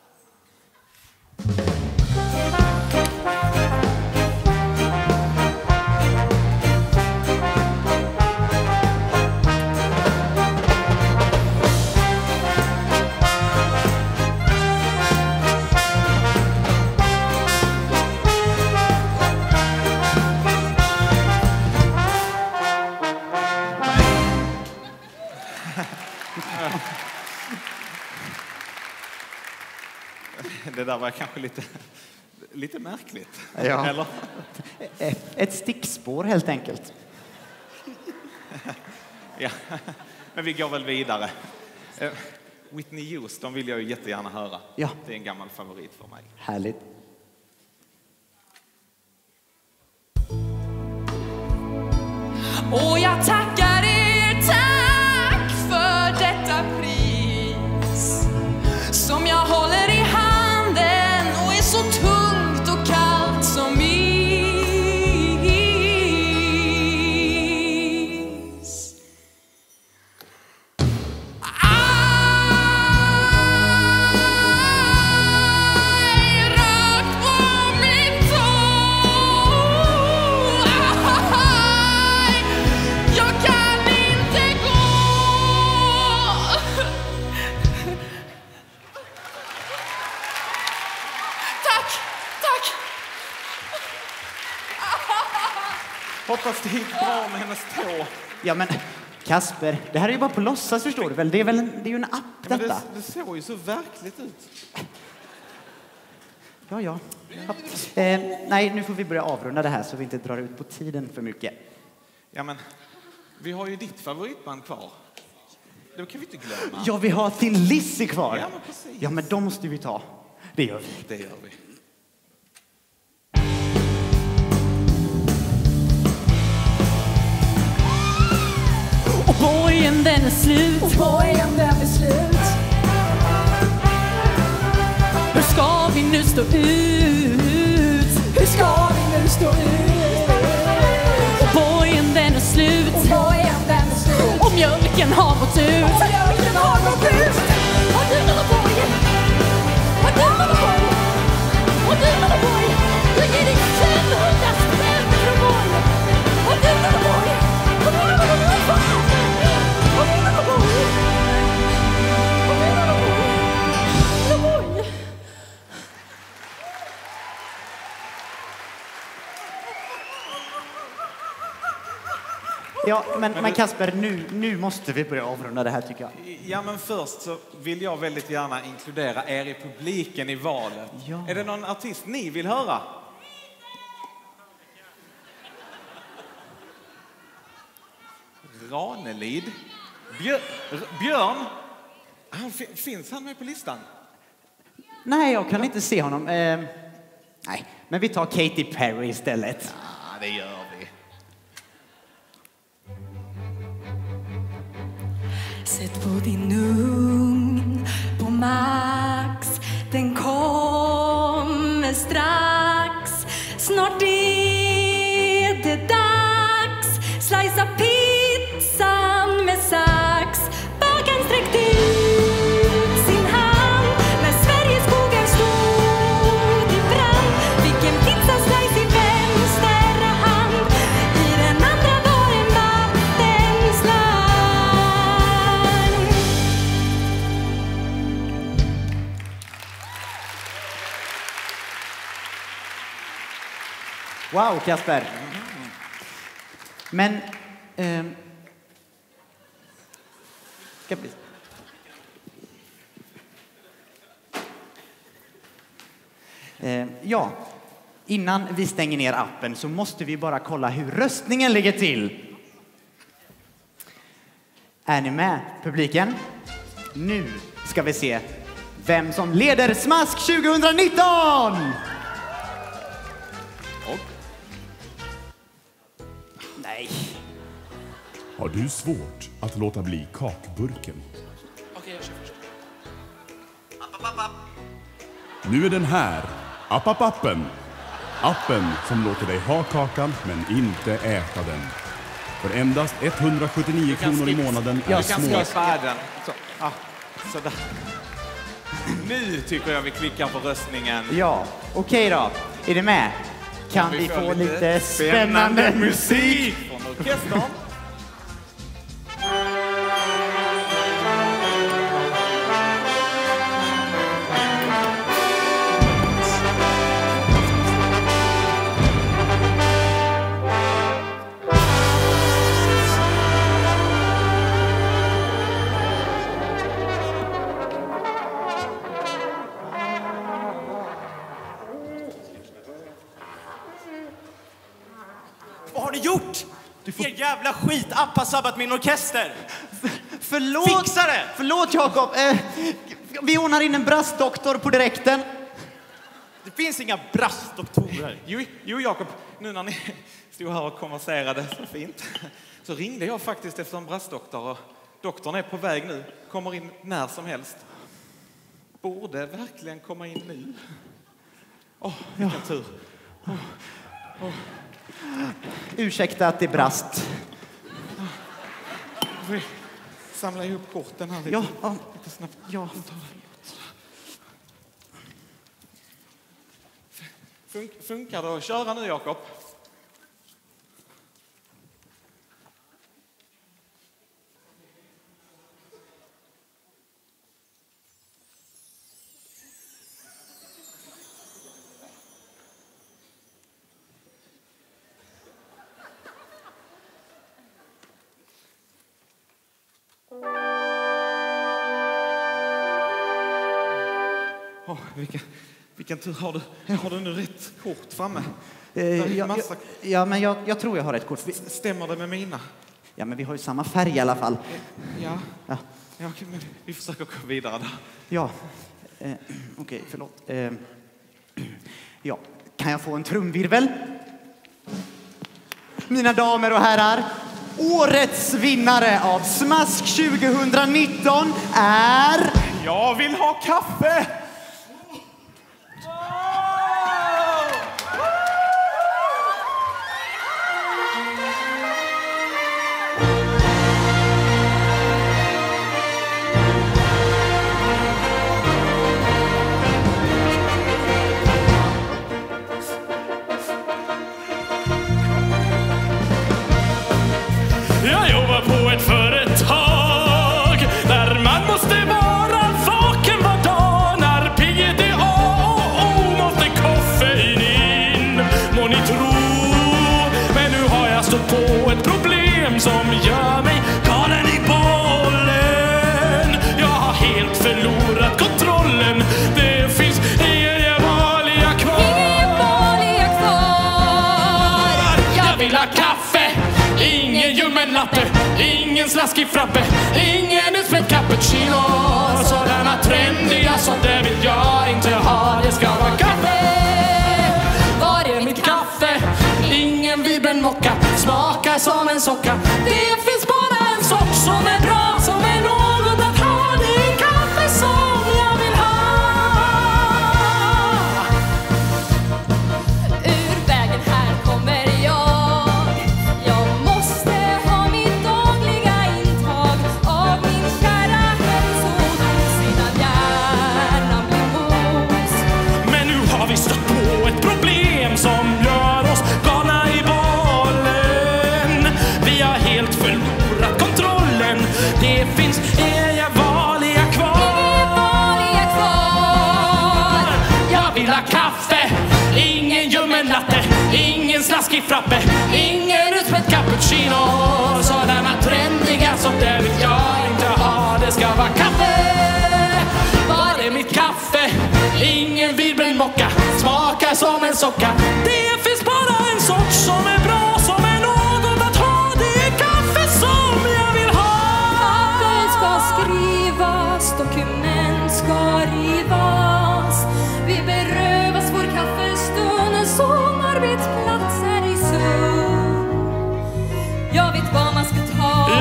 Det där var kanske lite, lite märkligt. Ja. Eller? Ett stickspår helt enkelt. Ja, men vi går väl vidare. Whitney Houston vill jag ju jättegärna höra. Ja. Det är en gammal favorit för mig. Härligt. Och jag tackar er, tack för detta pris som jag håller i handen och är så tungt och kallt som is. Aj, rakt på min tå. Aj, jag kan inte gå. Tack, tack. Hoppas det gick bra med hennes tå. Ja, men Kasper, det här är ju bara på låtsas, förstår du väl? Det är väl en, det är ju en app, Men detta. det, det såg ju så verkligt ut. Ja, ja. ja. Eh, nej, nu får vi börja avrunda det här så vi inte drar ut på tiden för mycket. Ja, men vi har ju ditt favoritband kvar. Det kan vi inte glömma. Ja, vi har Thin Lizzy kvar. Ja, men precis. Ja, men de måste vi ta. Det gör vi. Det gör vi. Och bojen den är slut. Och bojen den är slut. Hur ska vi nu stå ut? Hur ska vi nu stå ut? Och bojen den är slut. Och bojen den är slut. Och mjölken har gått ut. Och mjölken har gått ut. Har du någon bojen? Har du någon bojen? Har du någon bojen? Jag ger dig femhundra spänn för bojen. Har du någon bojen? Har du någon bojen? Har du någon bojen? Har du någon bojen? Någon bojen? Ja, men, men Kasper, nu, nu måste vi börja avrunda det här, tycker jag. Ja, men först så vill jag väldigt gärna inkludera er i publiken i valet. Ja. Är det någon artist ni vill höra? Ranelid? Björ, Björn? Han, finns han med på listan? Nej, jag kan inte se honom. Eh, nej, men vi tar Katy Perry istället. Ja, det gör vi. Sätt på din ugn på max. Den kommer strax. Snart är det dags. Slicea pizzan med sax. Bagaren sträckte ut sin hand när Sveriges skogar stod i brand. Vilken pizzaslice i vänster hand. I den andra var en vattenslang. Wow, Kasper. Men... ehm, ska bli... Eh, ja, innan vi stänger ner appen så måste vi bara kolla hur röstningen ligger till. Är ni med, publiken? Nu ska vi se vem som leder Smask tjugonitton! Nej. Har du svårt att låta bli kakburken? Okej, jag kör först. Nu är den här, App-App-appen. Appen som låter dig ha kakan men inte äta den. För endast etthundrasjuttionio kronor i månaden är Jag kan små... skippa den. Så, ah, sådär. Nu tycker jag vi klickar på röstningen. Ja, okej då. Är det med? Kan vi få lite spännande musik? Från orkestern. Vad har ni gjort? Du får... Er jävla skitapp har sabbat min orkester. Förlåt! Fixa det! Förlåt, Jakob. Eh, vi ordnar in en brastdoktor på direkten. Det finns inga brastdoktorer. Jo, jo Jakob, nu när ni stod här och konverserade så fint så ringde jag faktiskt efter en brastdoktor och doktorn är på väg nu. Kommer in när som helst. Borde verkligen komma in nu. Åh, oh, vilken ja. tur. Oh, oh. Ursäkta att det brast. Vi samlar ihop korten här lite. Ja, ja. Lite snabbt. Ja. Fun funkar det att köra nu, Jakob? Oh, vilken, vilken tur har du. Har du nu rätt kort framme? Eh, ja, massa... ja, ja, men jag, jag tror jag har rätt kort. Stämmer det med mina? Ja, men vi har ju samma färg i alla fall. Ja, ja. ja okej, men vi försöker gå vidare där. Ja, eh, okej, okay, förlåt. Eh, ja, kan jag få en trumvirvel? Mina damer och herrar, årets vinnare av Smask tjugonitton är... Jag vill ha kaffe! Jag jobbar på ett företag där man måste vara vaken var dag. När P D A och O måste koffein in, må ni tro. Men nu har jag stått på ett problem som gör mig galen i bollen. Jag har helt förlorat kontrollen. Det finns inga vanliga kvar. Inga vanliga kvar. Jag vill ha kaffe, ingen ljummen latte, ingen slaskig frappe, ingen utspädd cappuccino. Sådana trendiga sorter vill jag inte ha. Det ska vara kaffe. Var är mitt kaffe? Ingen vibbenmocka, smakar som en socka. Det finns bara en sort som är bra, som är något att ha. Det är kaffe som jag vill ha. Ur vägen här kommer jag. Jag måste ha mitt dagliga intag av min kära hälsodos innan hjärnan blir mos. Men nu har vi stött på ett problem som gör oss galna i bollen. Vi har helt förlorat kontrollen. Det finns inga vanliga kvar. Inga vanliga kvar. Jag vill ha kaffe, ingen ljummen latte, ingen slaskig frappe, ingen utspädd cappuccino. Sådana trendiga sorter vill jag inte ha. Det ska vara kaffe. Var är mitt kaffe? Ingen vibbenmocka, smakar som en socka. Det finns bara en sort som är bra, som är något att ha. Det är kaffe som jag vill ha. Papper ska skrivas, dokument ska rivas. Vi berövas vår kaffestund som arbetsplatser i Sund. Jag vet vad man ska ta.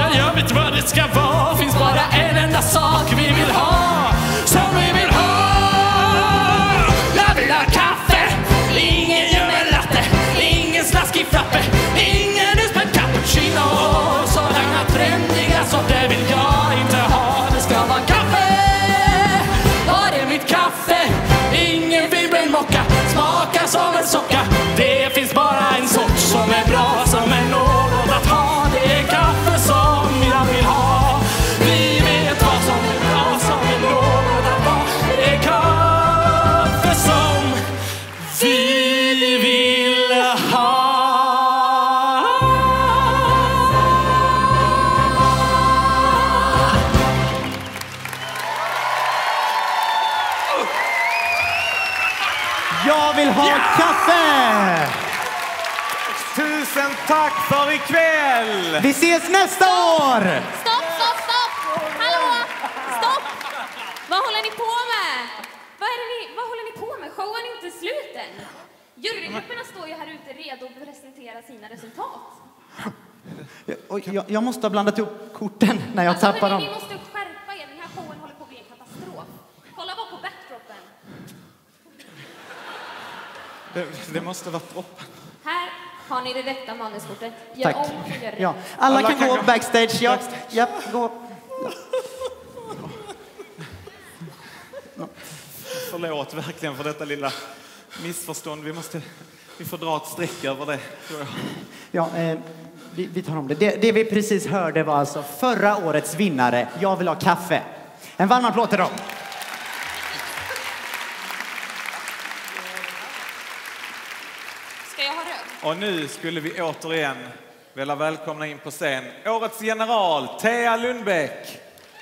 socka. Det finns bara en sort som är bra, som är något att ha. Det är kaffe som jag vill ha. Vi vet vad som är bra, som är något att ha. Det är kaffe som vi vill ha. Jag vill ha kaffe! Tusen tack för ikväll! Vi ses nästa år! Stopp, stopp, stopp! Hallå! Stopp! Vad håller ni på med? Vad, är det ni, vad håller ni på med? Showen är inte slut än. Jurygrupperna står ju här ute redo att presentera sina resultat. Och jag, jag måste ha blandat ihop korten när jag Alltså, tappar hörni, dem. ni måste skärpa er. Den här showen håller på att bli en katastrof. Kolla bara på backdropen. Det, det måste vara droppen. Här har ni det rätta manuskortet. Gör Tack. om och gör rätt. Ja. Alla, Alla kan, kan gå gå. backstage. Ja, ja, gå. Förlåt verkligen för detta lilla missförstånd. Vi måste vi får dra ett streck över det, tror jag. Ja, eh, vi, vi tar om det. det. Det vi precis hörde var alltså förra årets vinnare. Jag vill ha kaffe. En varm applåd till dem. Ska jag ha röd? Och nu skulle vi återigen vilja välkomna in på scen årets general, Thea Lundbäck.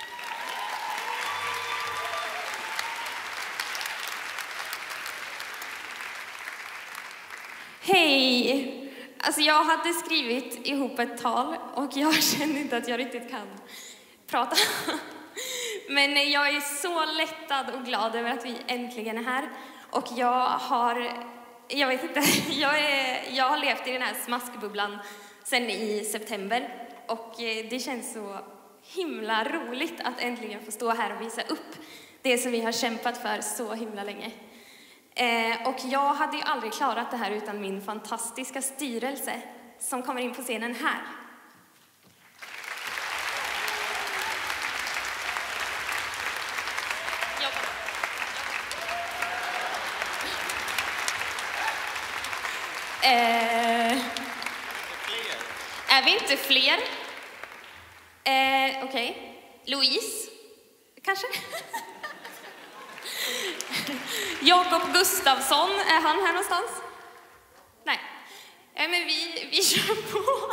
Hej! Alltså jag hade skrivit ihop ett tal och jag kände inte att jag riktigt kan prata. Men jag är så lättad och glad över att vi äntligen är här. Och jag har, jag vet inte, jag, är, jag har levt i den här smaskbubblan sedan i september. Och det känns så himla roligt att äntligen få stå här och visa upp det som vi har kämpat för så himla länge. Eh, och jag hade ju aldrig klarat det här utan min fantastiska styrelse som kommer in på scenen här. Eh, är vi inte fler? Eh, Okej. Okay. Louise? Kanske? Jakob Gustafsson, är han här någonstans? Nej. Ja, men vi, vi kör på.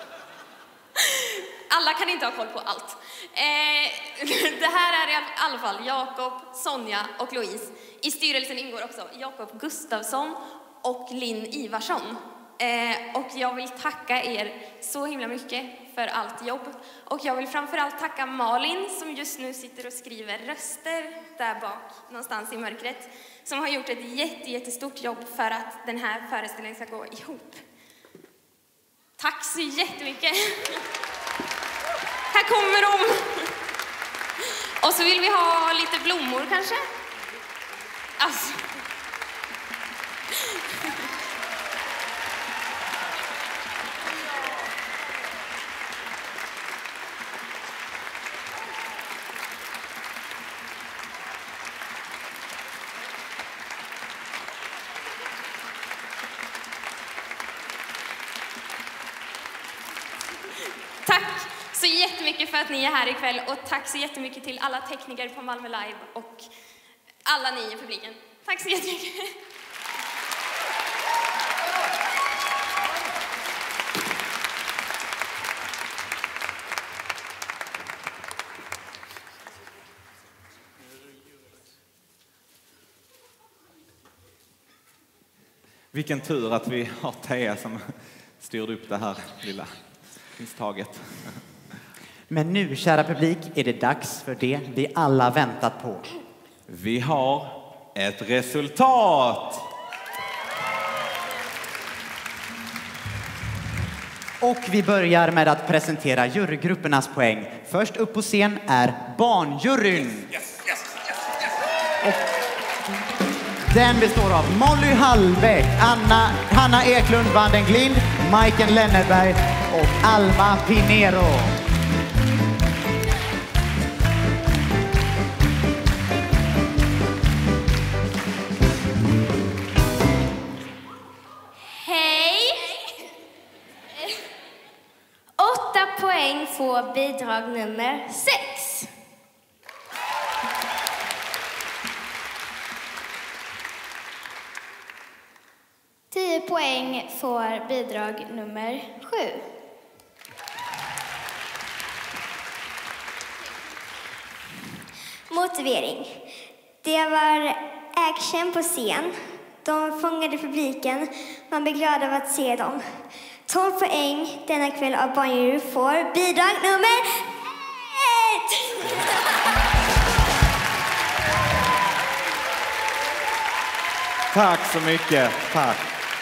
Alla kan inte ha koll på allt. Eh, det här är i alla fall Jakob, Sonja och Louise. I styrelsen ingår också Jakob Gustafsson och Linn Ivarsson. Eh, och jag vill tacka er så himla mycket för allt jobb. Och jag vill framförallt tacka Malin som just nu sitter och skriver röster där bak, någonstans i mörkret. Som har gjort ett jätte, jättestort jobb för att den här föreställningen ska gå ihop. Tack så jättemycket! Här kommer de! Och så vill vi ha lite blommor kanske? Alltså... Tack så jättemycket för att ni är här ikväll och tack så jättemycket till alla tekniker på Malmö Live och alla ni i publiken. Tack så jättemycket. Vilken tur att vi har Thea som styrde upp det här lilla misstaget. Men nu, kära publik, är det dags för det vi alla väntat på. Vi har ett resultat! Och vi börjar med att presentera jurygruppernas poäng. Först upp på scen är barnjuryn. Och den består av Molly Hallbäck, Anna, Hanna Eklund Vandenglind, Majken Lennerberg och Alma Pinero. poäng får bidrag nummer sex. tio poäng får bidrag nummer sju. Motivering. Det var action på scen. De fångade publiken. Man blir glad av att se dem. tolv poäng denna kväll av barnjury får bidrag nummer ett. Tack så mycket. Tack.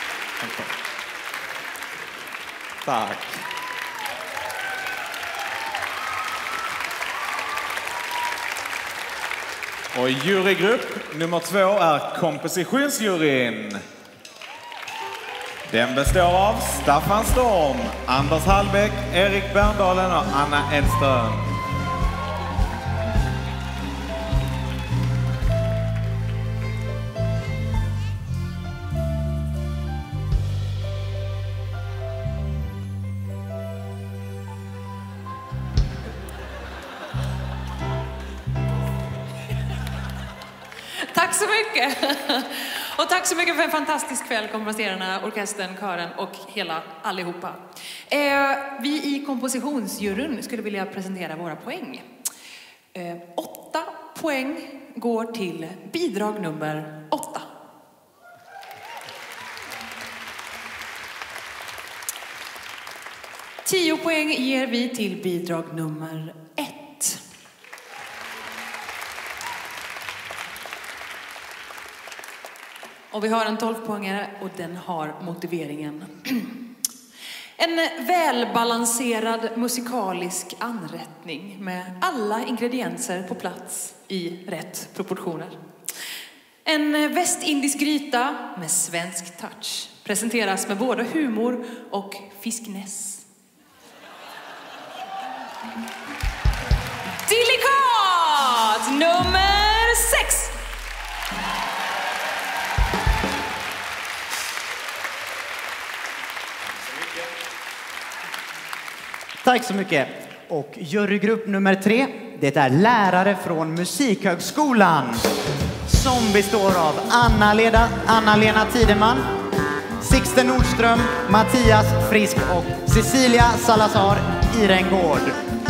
Tack. Och jurygrupp nummer två är kompositionsjuryn. Den består av Staffan Storm, Anders Hallbäck, Erik Berndalen och Anna Edström. Tack så mycket! Och tack så mycket för en fantastisk kväll, komposerarna, orkestern, kören och hela allihopa. Eh, vi i kompositionsjuryn skulle vilja presentera våra poäng. Eh, åtta poäng går till bidrag nummer åtta. Tio poäng ger vi till bidrag nummer ett. Och vi har en tolvpoängare och den har motiveringen. En välbalanserad musikalisk anrättning med alla ingredienser på plats i rätt proportioner. En västindisk gryta med svensk touch presenteras med både humor och fisknäs. Delikat nummer sex. Tack så mycket. Och jurygrupp nummer tre, det är lärare från Musikhögskolan som består av Anna-Lena, Anna-Lena Tideman, Sixten Nordström, Mattias Frisk och Cecilia Salazar Irengård.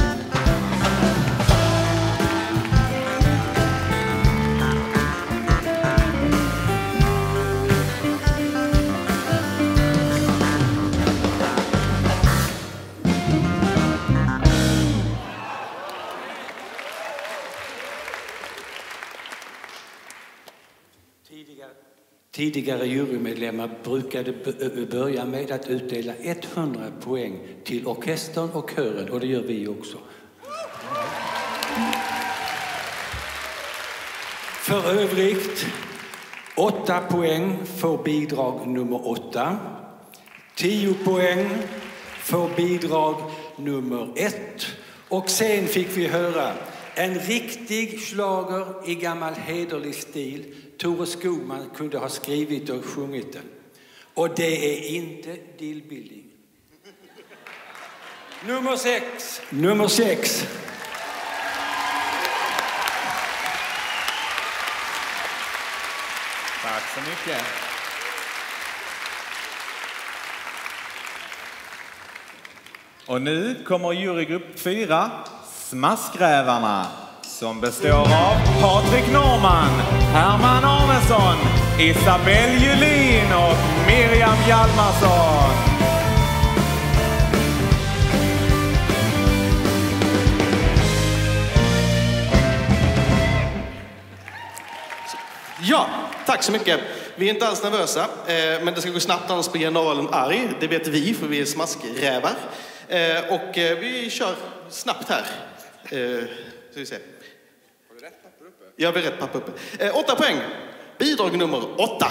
Tidigare jurymedlemmar brukade börja med att utdela hundra poäng till orkestern och kören, och det gör vi också. För övrigt, åtta poäng får bidrag nummer åtta. Tio poäng får bidrag nummer ett. Och sen fick vi höra en riktig schlager i gammal hederlig stil. Tore Skogman kunde ha skrivit och sjungit den. Och det är inte dillbildning. Nummer sex. Nummer sex. Tack så mycket. Och nu kommer jurygrupp fyra, Smaskrävarna, som består av Patrik Norman, Herman Arnesson, Isabelle Julin och Miriam Hjalmarsson. Ja, tack så mycket. Vi är inte alls nervösa, eh, men det ska gå snabbt annars blir generalen arg. Det vet vi, för vi är smaskrävar. Eh, och eh, vi kör snabbt här. Eh, ska vi se. Har vi rätt papper uppe? Ja, vi har rätt papper uppe. Eh, åtta poäng. Bidrag nummer åtta.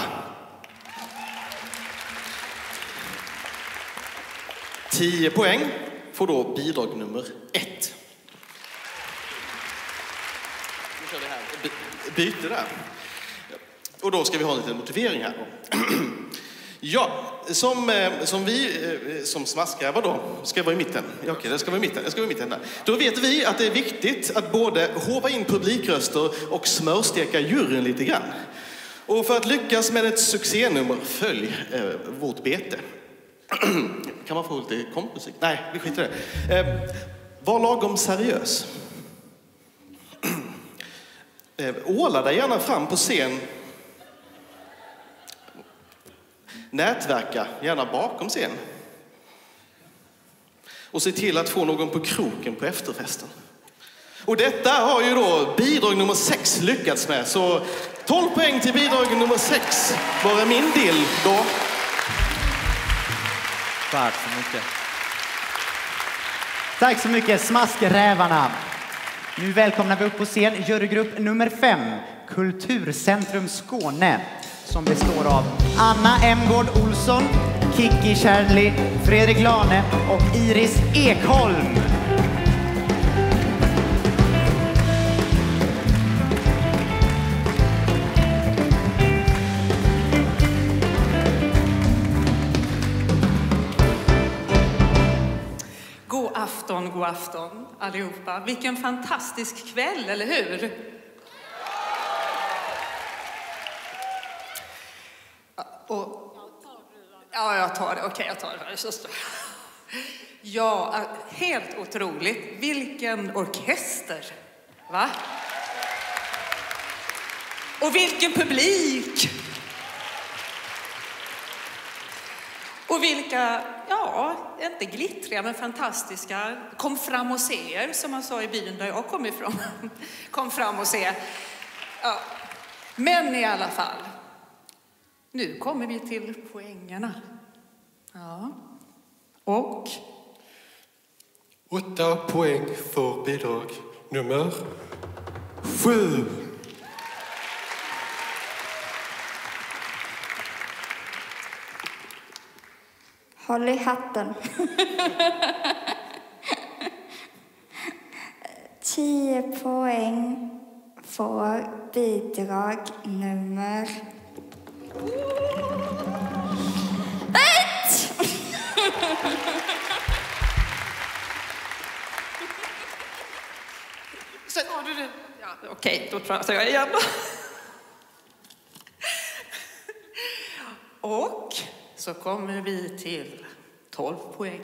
Tio poäng får då bidrag nummer ett. Nu kör vi här. By- byte där. Och då ska vi ha en liten motivering här. Ja, som, eh, som vi eh, som smaskgrävar då ska vara i mitten. Ja, okej, det ska vara i mitten. Det ska vara i mitten där. Då vet vi att det är viktigt att både hova in publikröster och smörsteka juryn lite grann. Och för att lyckas med ett succénummer, följ eh, vårt bete. Kan man få lite kompmusik? Nej, vi skiter i det. Eh, var lagom seriös. eh, åla dig gärna fram på scen. Nätverka gärna bakom scen. Och se till att få någon på kroken på efterfesten. Och detta har ju då bidrag nummer sex lyckats med. Så tolv poäng till bidrag nummer sex. Bara min del då. Tack så mycket. Tack så mycket, Smaskrävarna. Nu välkomnar vi upp på scen jurygrupp nummer fem, Kulturcentrum Skåne, som består av Anna Emgård Olsson, Kiki Kärli, Fredrik Lane och Iris Ekholm. God afton, god afton allihopa. Vilken fantastisk kväll, eller hur? Och, ja, jag tar det. Okej, jag tar det. Ja, helt otroligt. Vilken orkester, va? Och vilken publik! Och vilka, ja, inte glittriga men fantastiska, kom fram och se er, som man sa i byn där jag kom ifrån. Kom fram och se. Ja. Men i alla fall, nu kommer vi till poängerna. Ja. Och? Åtta poäng för bidrag nummer sju. Håll i hatten. Tio poäng för bidrag nummer ett! Sen har du det. Ja, okej, då pratar jag igen då. Och så kommer vi till tolv poäng.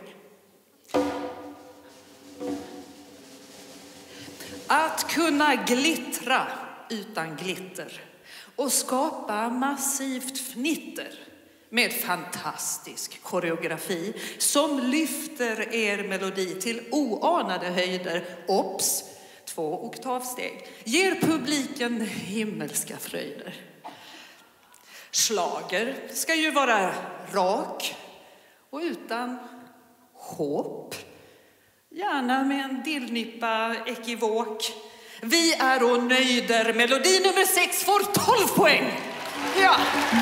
Att kunna glittra utan glitter och skapa massivt fnitter med fantastisk koreografi som lyfter er melodi till oanade höjder. Ops, två oktavsteg. Ger publiken himmelska fröjder. Schlager ska ju vara rak och utan hopp. Gärna med en dillnyppa ekivok. Vi är och nöjder. Melodi nummer sex får tolv poäng. Ja.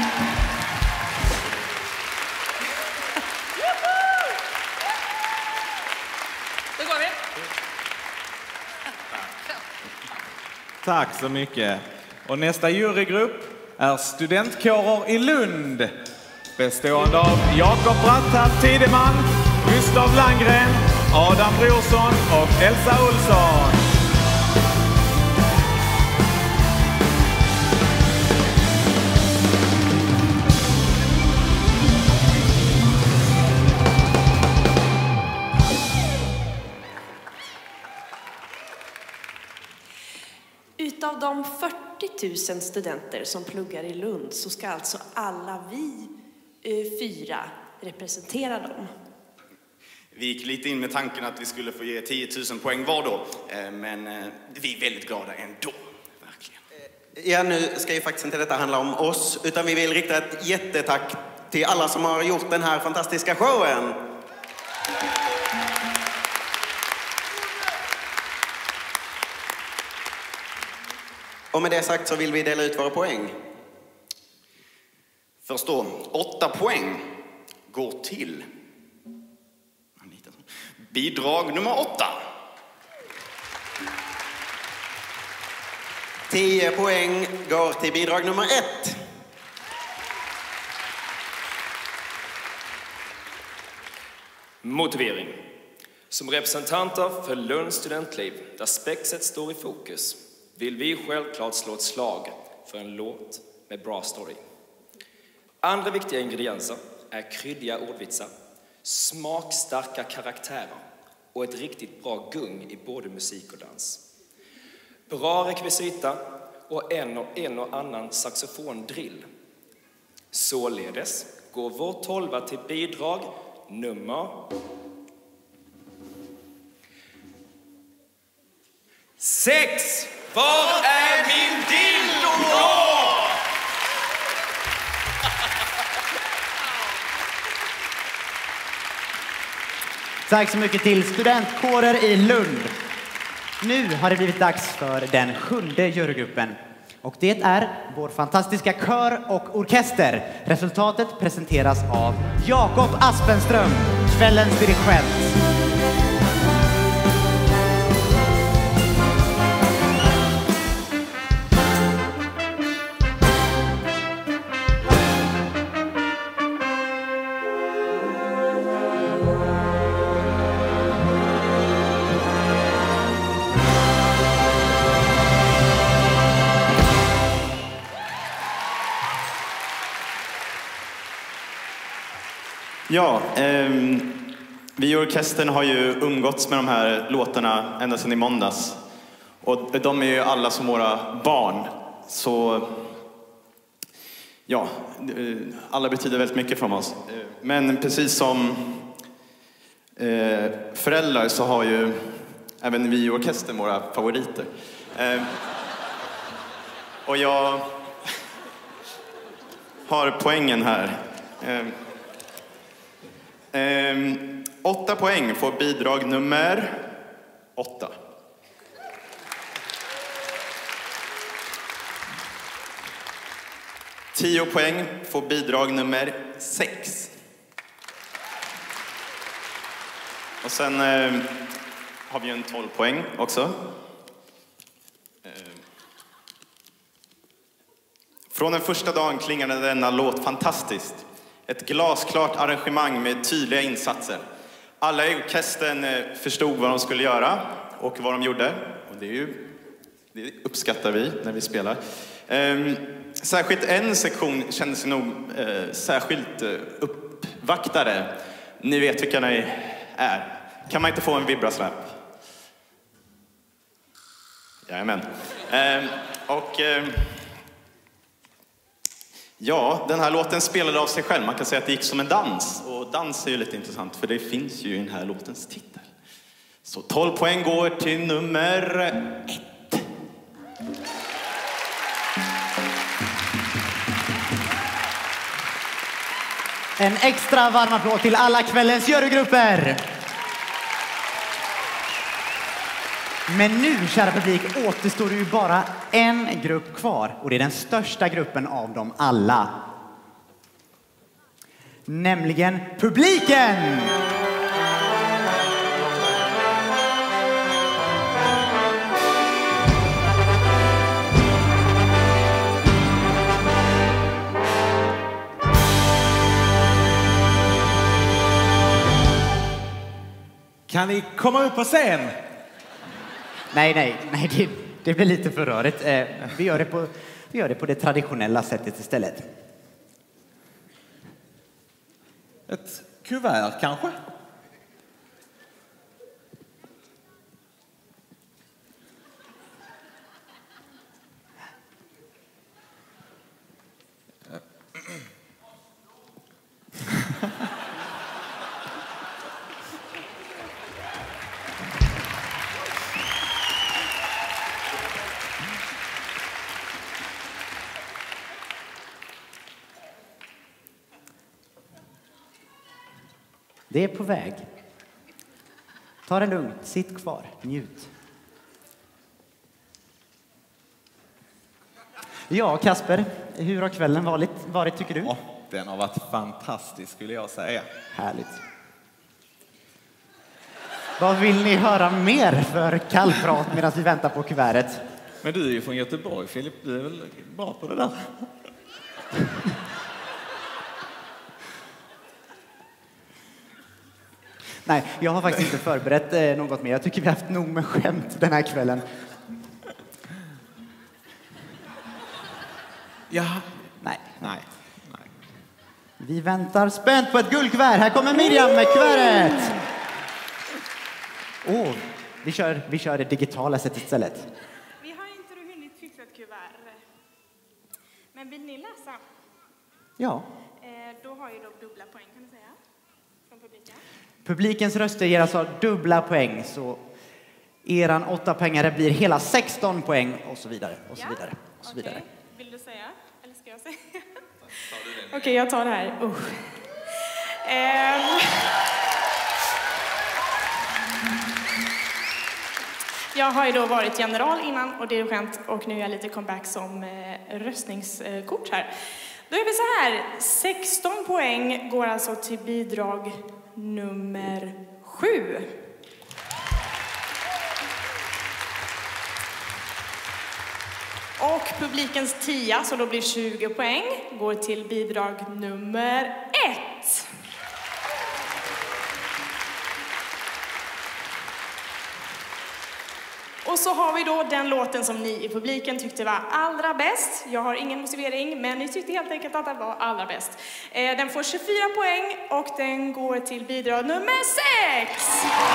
Då går vi. Tack så mycket. Och nästa jurygrupp är studentkårer i Lund, bestående av Jakob Bratthatt Tideman, Gustav Landgren, Adam Brorsson och Elsa Olsson. Utav de fyrtio tusen studenter som pluggar i Lund så ska alltså alla vi eh, fyra representera dem. Vi gick lite in med tanken att vi skulle få ge tio tusen poäng var då, eh, men eh, vi är väldigt glada ändå. Verkligen. Ja, nu ska ju faktiskt inte detta handla om oss, utan vi vill rikta ett jättetack till alla som har gjort den här fantastiska showen. Och med det sagt så vill vi dela ut våra poäng. Först då, åtta poäng går till bidrag nummer åtta. Tio poäng går till bidrag nummer ett. Motivering. Som representanter för Lunds studentliv, där spexet står i fokus, vill vi självklart slå ett slag för en låt med bra story. Andra viktiga ingredienser är kryddiga ordvitsar, smakstarka karaktärer och ett riktigt bra gung i både musik och dans. Bra rekvisita och en och, en och annan saxofondrill. Således går vår tolva till bidrag nummer sex. Var är min dildo? Tack så mycket till studentkårer i Lund. Nu har det blivit dags för den sjunde jurygruppen. Och det är vår fantastiska kör och orkester. Resultatet presenteras av Jakob Aspenström, kvällens dirigent. Ja, ehm, vi i orkestern har ju umgåtts med de här låtarna ända sedan i måndags. Och de är ju alla som våra barn. Så ja, alla betyder väldigt mycket för oss. Men precis som eh, föräldrar så har ju även vi i orkestern våra favoriter. Eh, och jag har poängen här. Eh, Ehm, åtta poäng får bidrag nummer åtta. Tio poäng får bidrag nummer sex. Och sen eh, har vi en tolv poäng också. Ehm. Från den första dagen klingade denna låt fantastiskt. Ett glasklart arrangemang med tydliga insatser. Alla i orkestern förstod vad de skulle göra och vad de gjorde. Och det, är ju, det uppskattar vi när vi spelar. Ehm, särskilt en sektion kände sig nog eh, särskilt uppvaktade. Ni vet vilka ni är. Kan man inte få en vibraslap? Jajamän. Ehm, och... Eh, Ja, den här låten spelade av sig själv. Man kan säga att det gick som en dans. Och dans är ju lite intressant för det finns ju i den här låtens titel. Så tolv poäng går till nummer ett. En extra varm applåd till alla kvällens jurygrupper. Men nu, kära publik, återstår det ju bara en grupp kvar. Och det är den största gruppen av dem alla. Nämligen publiken! Kan ni komma upp på scen? Nej, nej, nej det, det blir lite för rörigt. Eh, vi, gör det på, vi gör det på det traditionella sättet istället. Ett kuvert kanske? Det är på väg. Ta det lugnt, sitt kvar, njut. Ja, Kasper, hur har kvällen varit, varit tycker du? Ja, den har varit fantastisk skulle jag säga. Härligt. Vad vill ni höra mer för kallprat medan vi väntar på kuvertet? Men du är ju från Göteborg, Filip. Du är väl bra på det där? Nej, jag har faktiskt inte förberett eh, något mer. Jag tycker vi har haft nog med skämt den här kvällen. Ja. Nej. Nej. Vi väntar spänt på ett guldkuvert. Här kommer Miriam med kuvertet. Åh, oh, vi kör, vi kör det digitala sättet istället. Vi har inte hunnit fixa ett kuvert. Men vill ni läsa? Ja. Eh, då har ju de dubbla poäng, kan du säga, från publiken. Publikens röster ger alltså dubbla poäng, så eran åtta poängare blir hela sexton poäng och så vidare och så Ja. vidare och så vidare. Okej. Vill du säga? Eller ska jag säga? Okej, okay, jag tar det här. Uh. Ehm. Jag har ju då varit general innan och det är skönt, och nu är jag lite comeback som eh, röstningskort här. Då är vi så här, sexton poäng går alltså till bidrag nummer sju. Och publikens tia, så då blir tjugo poäng, går till bidrag nummer ett. Och så har vi då den låten som ni i publiken tyckte var allra bäst. Jag har ingen motivering, men ni tyckte helt enkelt att den var allra bäst. Eh, den får tjugofyra poäng och den går till bidrag nummer sex.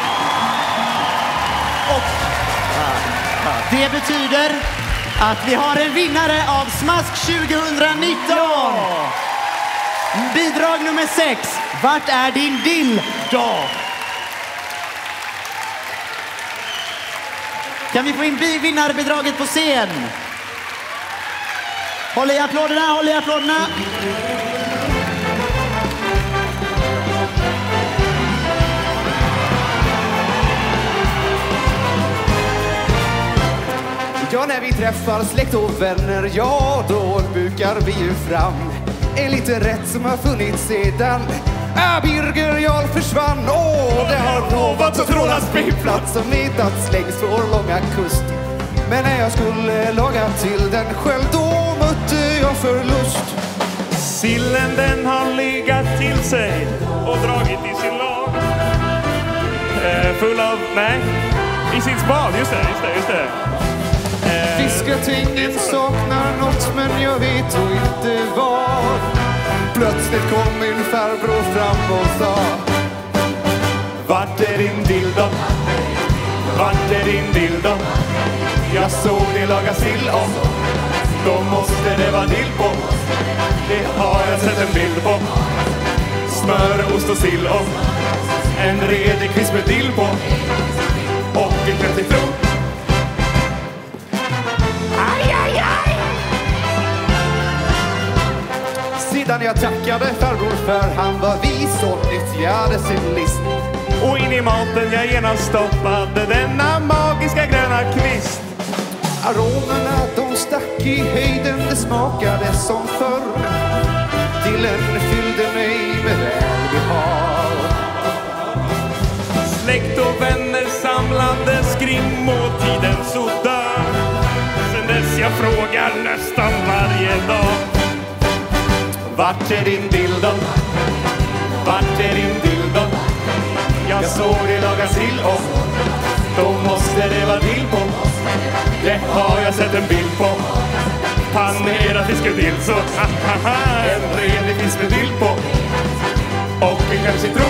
Det betyder att vi har en vinnare av Smask tjugonitton! Bidrag nummer sex. Vart är din dill då? Kan vi få in vinnarbidraget på scen? Håll i applåderna, håll i applåderna! Ja, när vi träffar släkt och vänner, ja, då bukar vi ju fram en liten rätt som har funnits sedan ah, Birger Jarl försvann. Åh, det har lovat att tråla springplats som hittats längs vår långa kust. Men när jag skulle laga till den själv, då mötte jag förlust. Sillen den har legat till sig och dragit i sin lag. Eh, full av, nej, i sin spad, just det, just det, just det. Fiskatingen saknar något, men jag vet då inte vad. Plötsligt kom min farbror fram och sa: vart är din dildo? Vart är din dildo? Jag såg det laga sill om. Då måste det vara dill på. Det har jag sett en bild på. Smör, ost och sill om. En redig kvist med dill på. Och en kväll tro. Aj, aj, aj! Sedan jag tackade farbror för han var vis och nyttjade sin list. Och in i maten jag genast stoppade denna magiska gröna kvist. Aromerna de stack i höjden, det smakade som förr. Dillen fyllde mig med välbehag. Släkt och vänner samlades kring måltiden så dör. Sen dess jag frågar nästan varje dag: vart är din dildo? Vart är din dildo? Jag såg det laga sill om. Då måste det vara dill på. Det har jag sett en bild på. Panerad fisk och dill så en redig fisk med dill på. Och en kanske citron.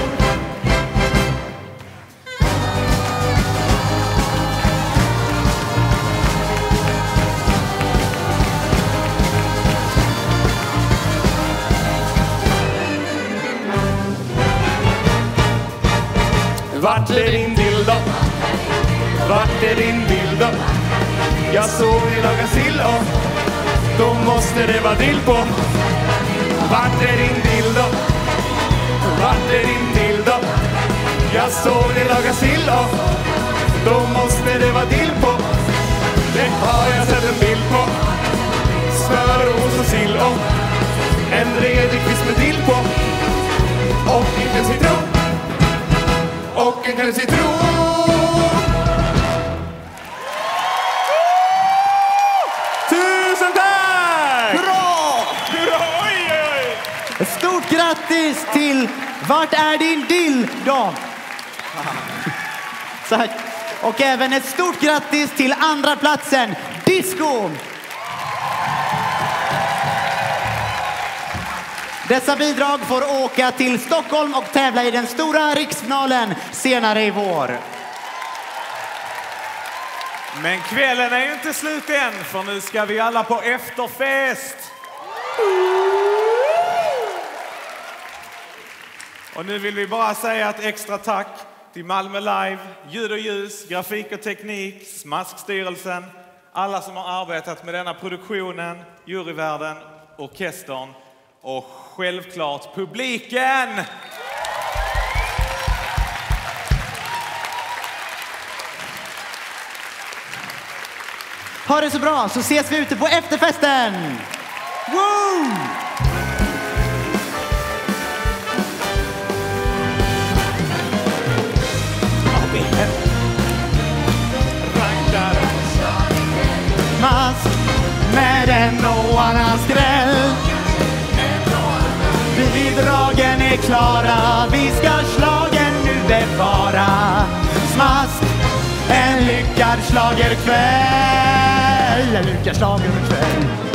Vart är din dildo? Vart är din dildo? Jag såg det laga sill och då måste det vara dill på. Vart är din dildo? Vart är din dildo? Jag såg det laga sill och då måste det vara dill på. Det har jag sett en bild på. Smör, ost och sill och en redig kvist med dill på. Och en citron. Och en kanel citron. Tusen tack! Hurra! Hurra! Oj, oj! Ett stort grattis till Vart är din dill då? Tack. Och även ett stort grattis till andra platsen, Disco! Dessa bidrag får åka till Stockholm och tävla i den stora riksfinalen senare i vår. Men kvällen är ju inte slut än, för nu ska vi alla på efterfest. Och nu vill vi bara säga ett extra tack till Malmö Live, Ljud och ljus, Grafik och teknik, Smaskstyrelsen, alla som har arbetat med denna produktionen, juryvärden, orkestern och självklart publiken. Ha det så bra, så ses vi ute på efterfesten! Woo! Mask med en och annan skräll. Bidragen är klara, vi ska slagen nu bevara. Smask, en lyckad schlagerkväll, en lyckad schlagerkväll.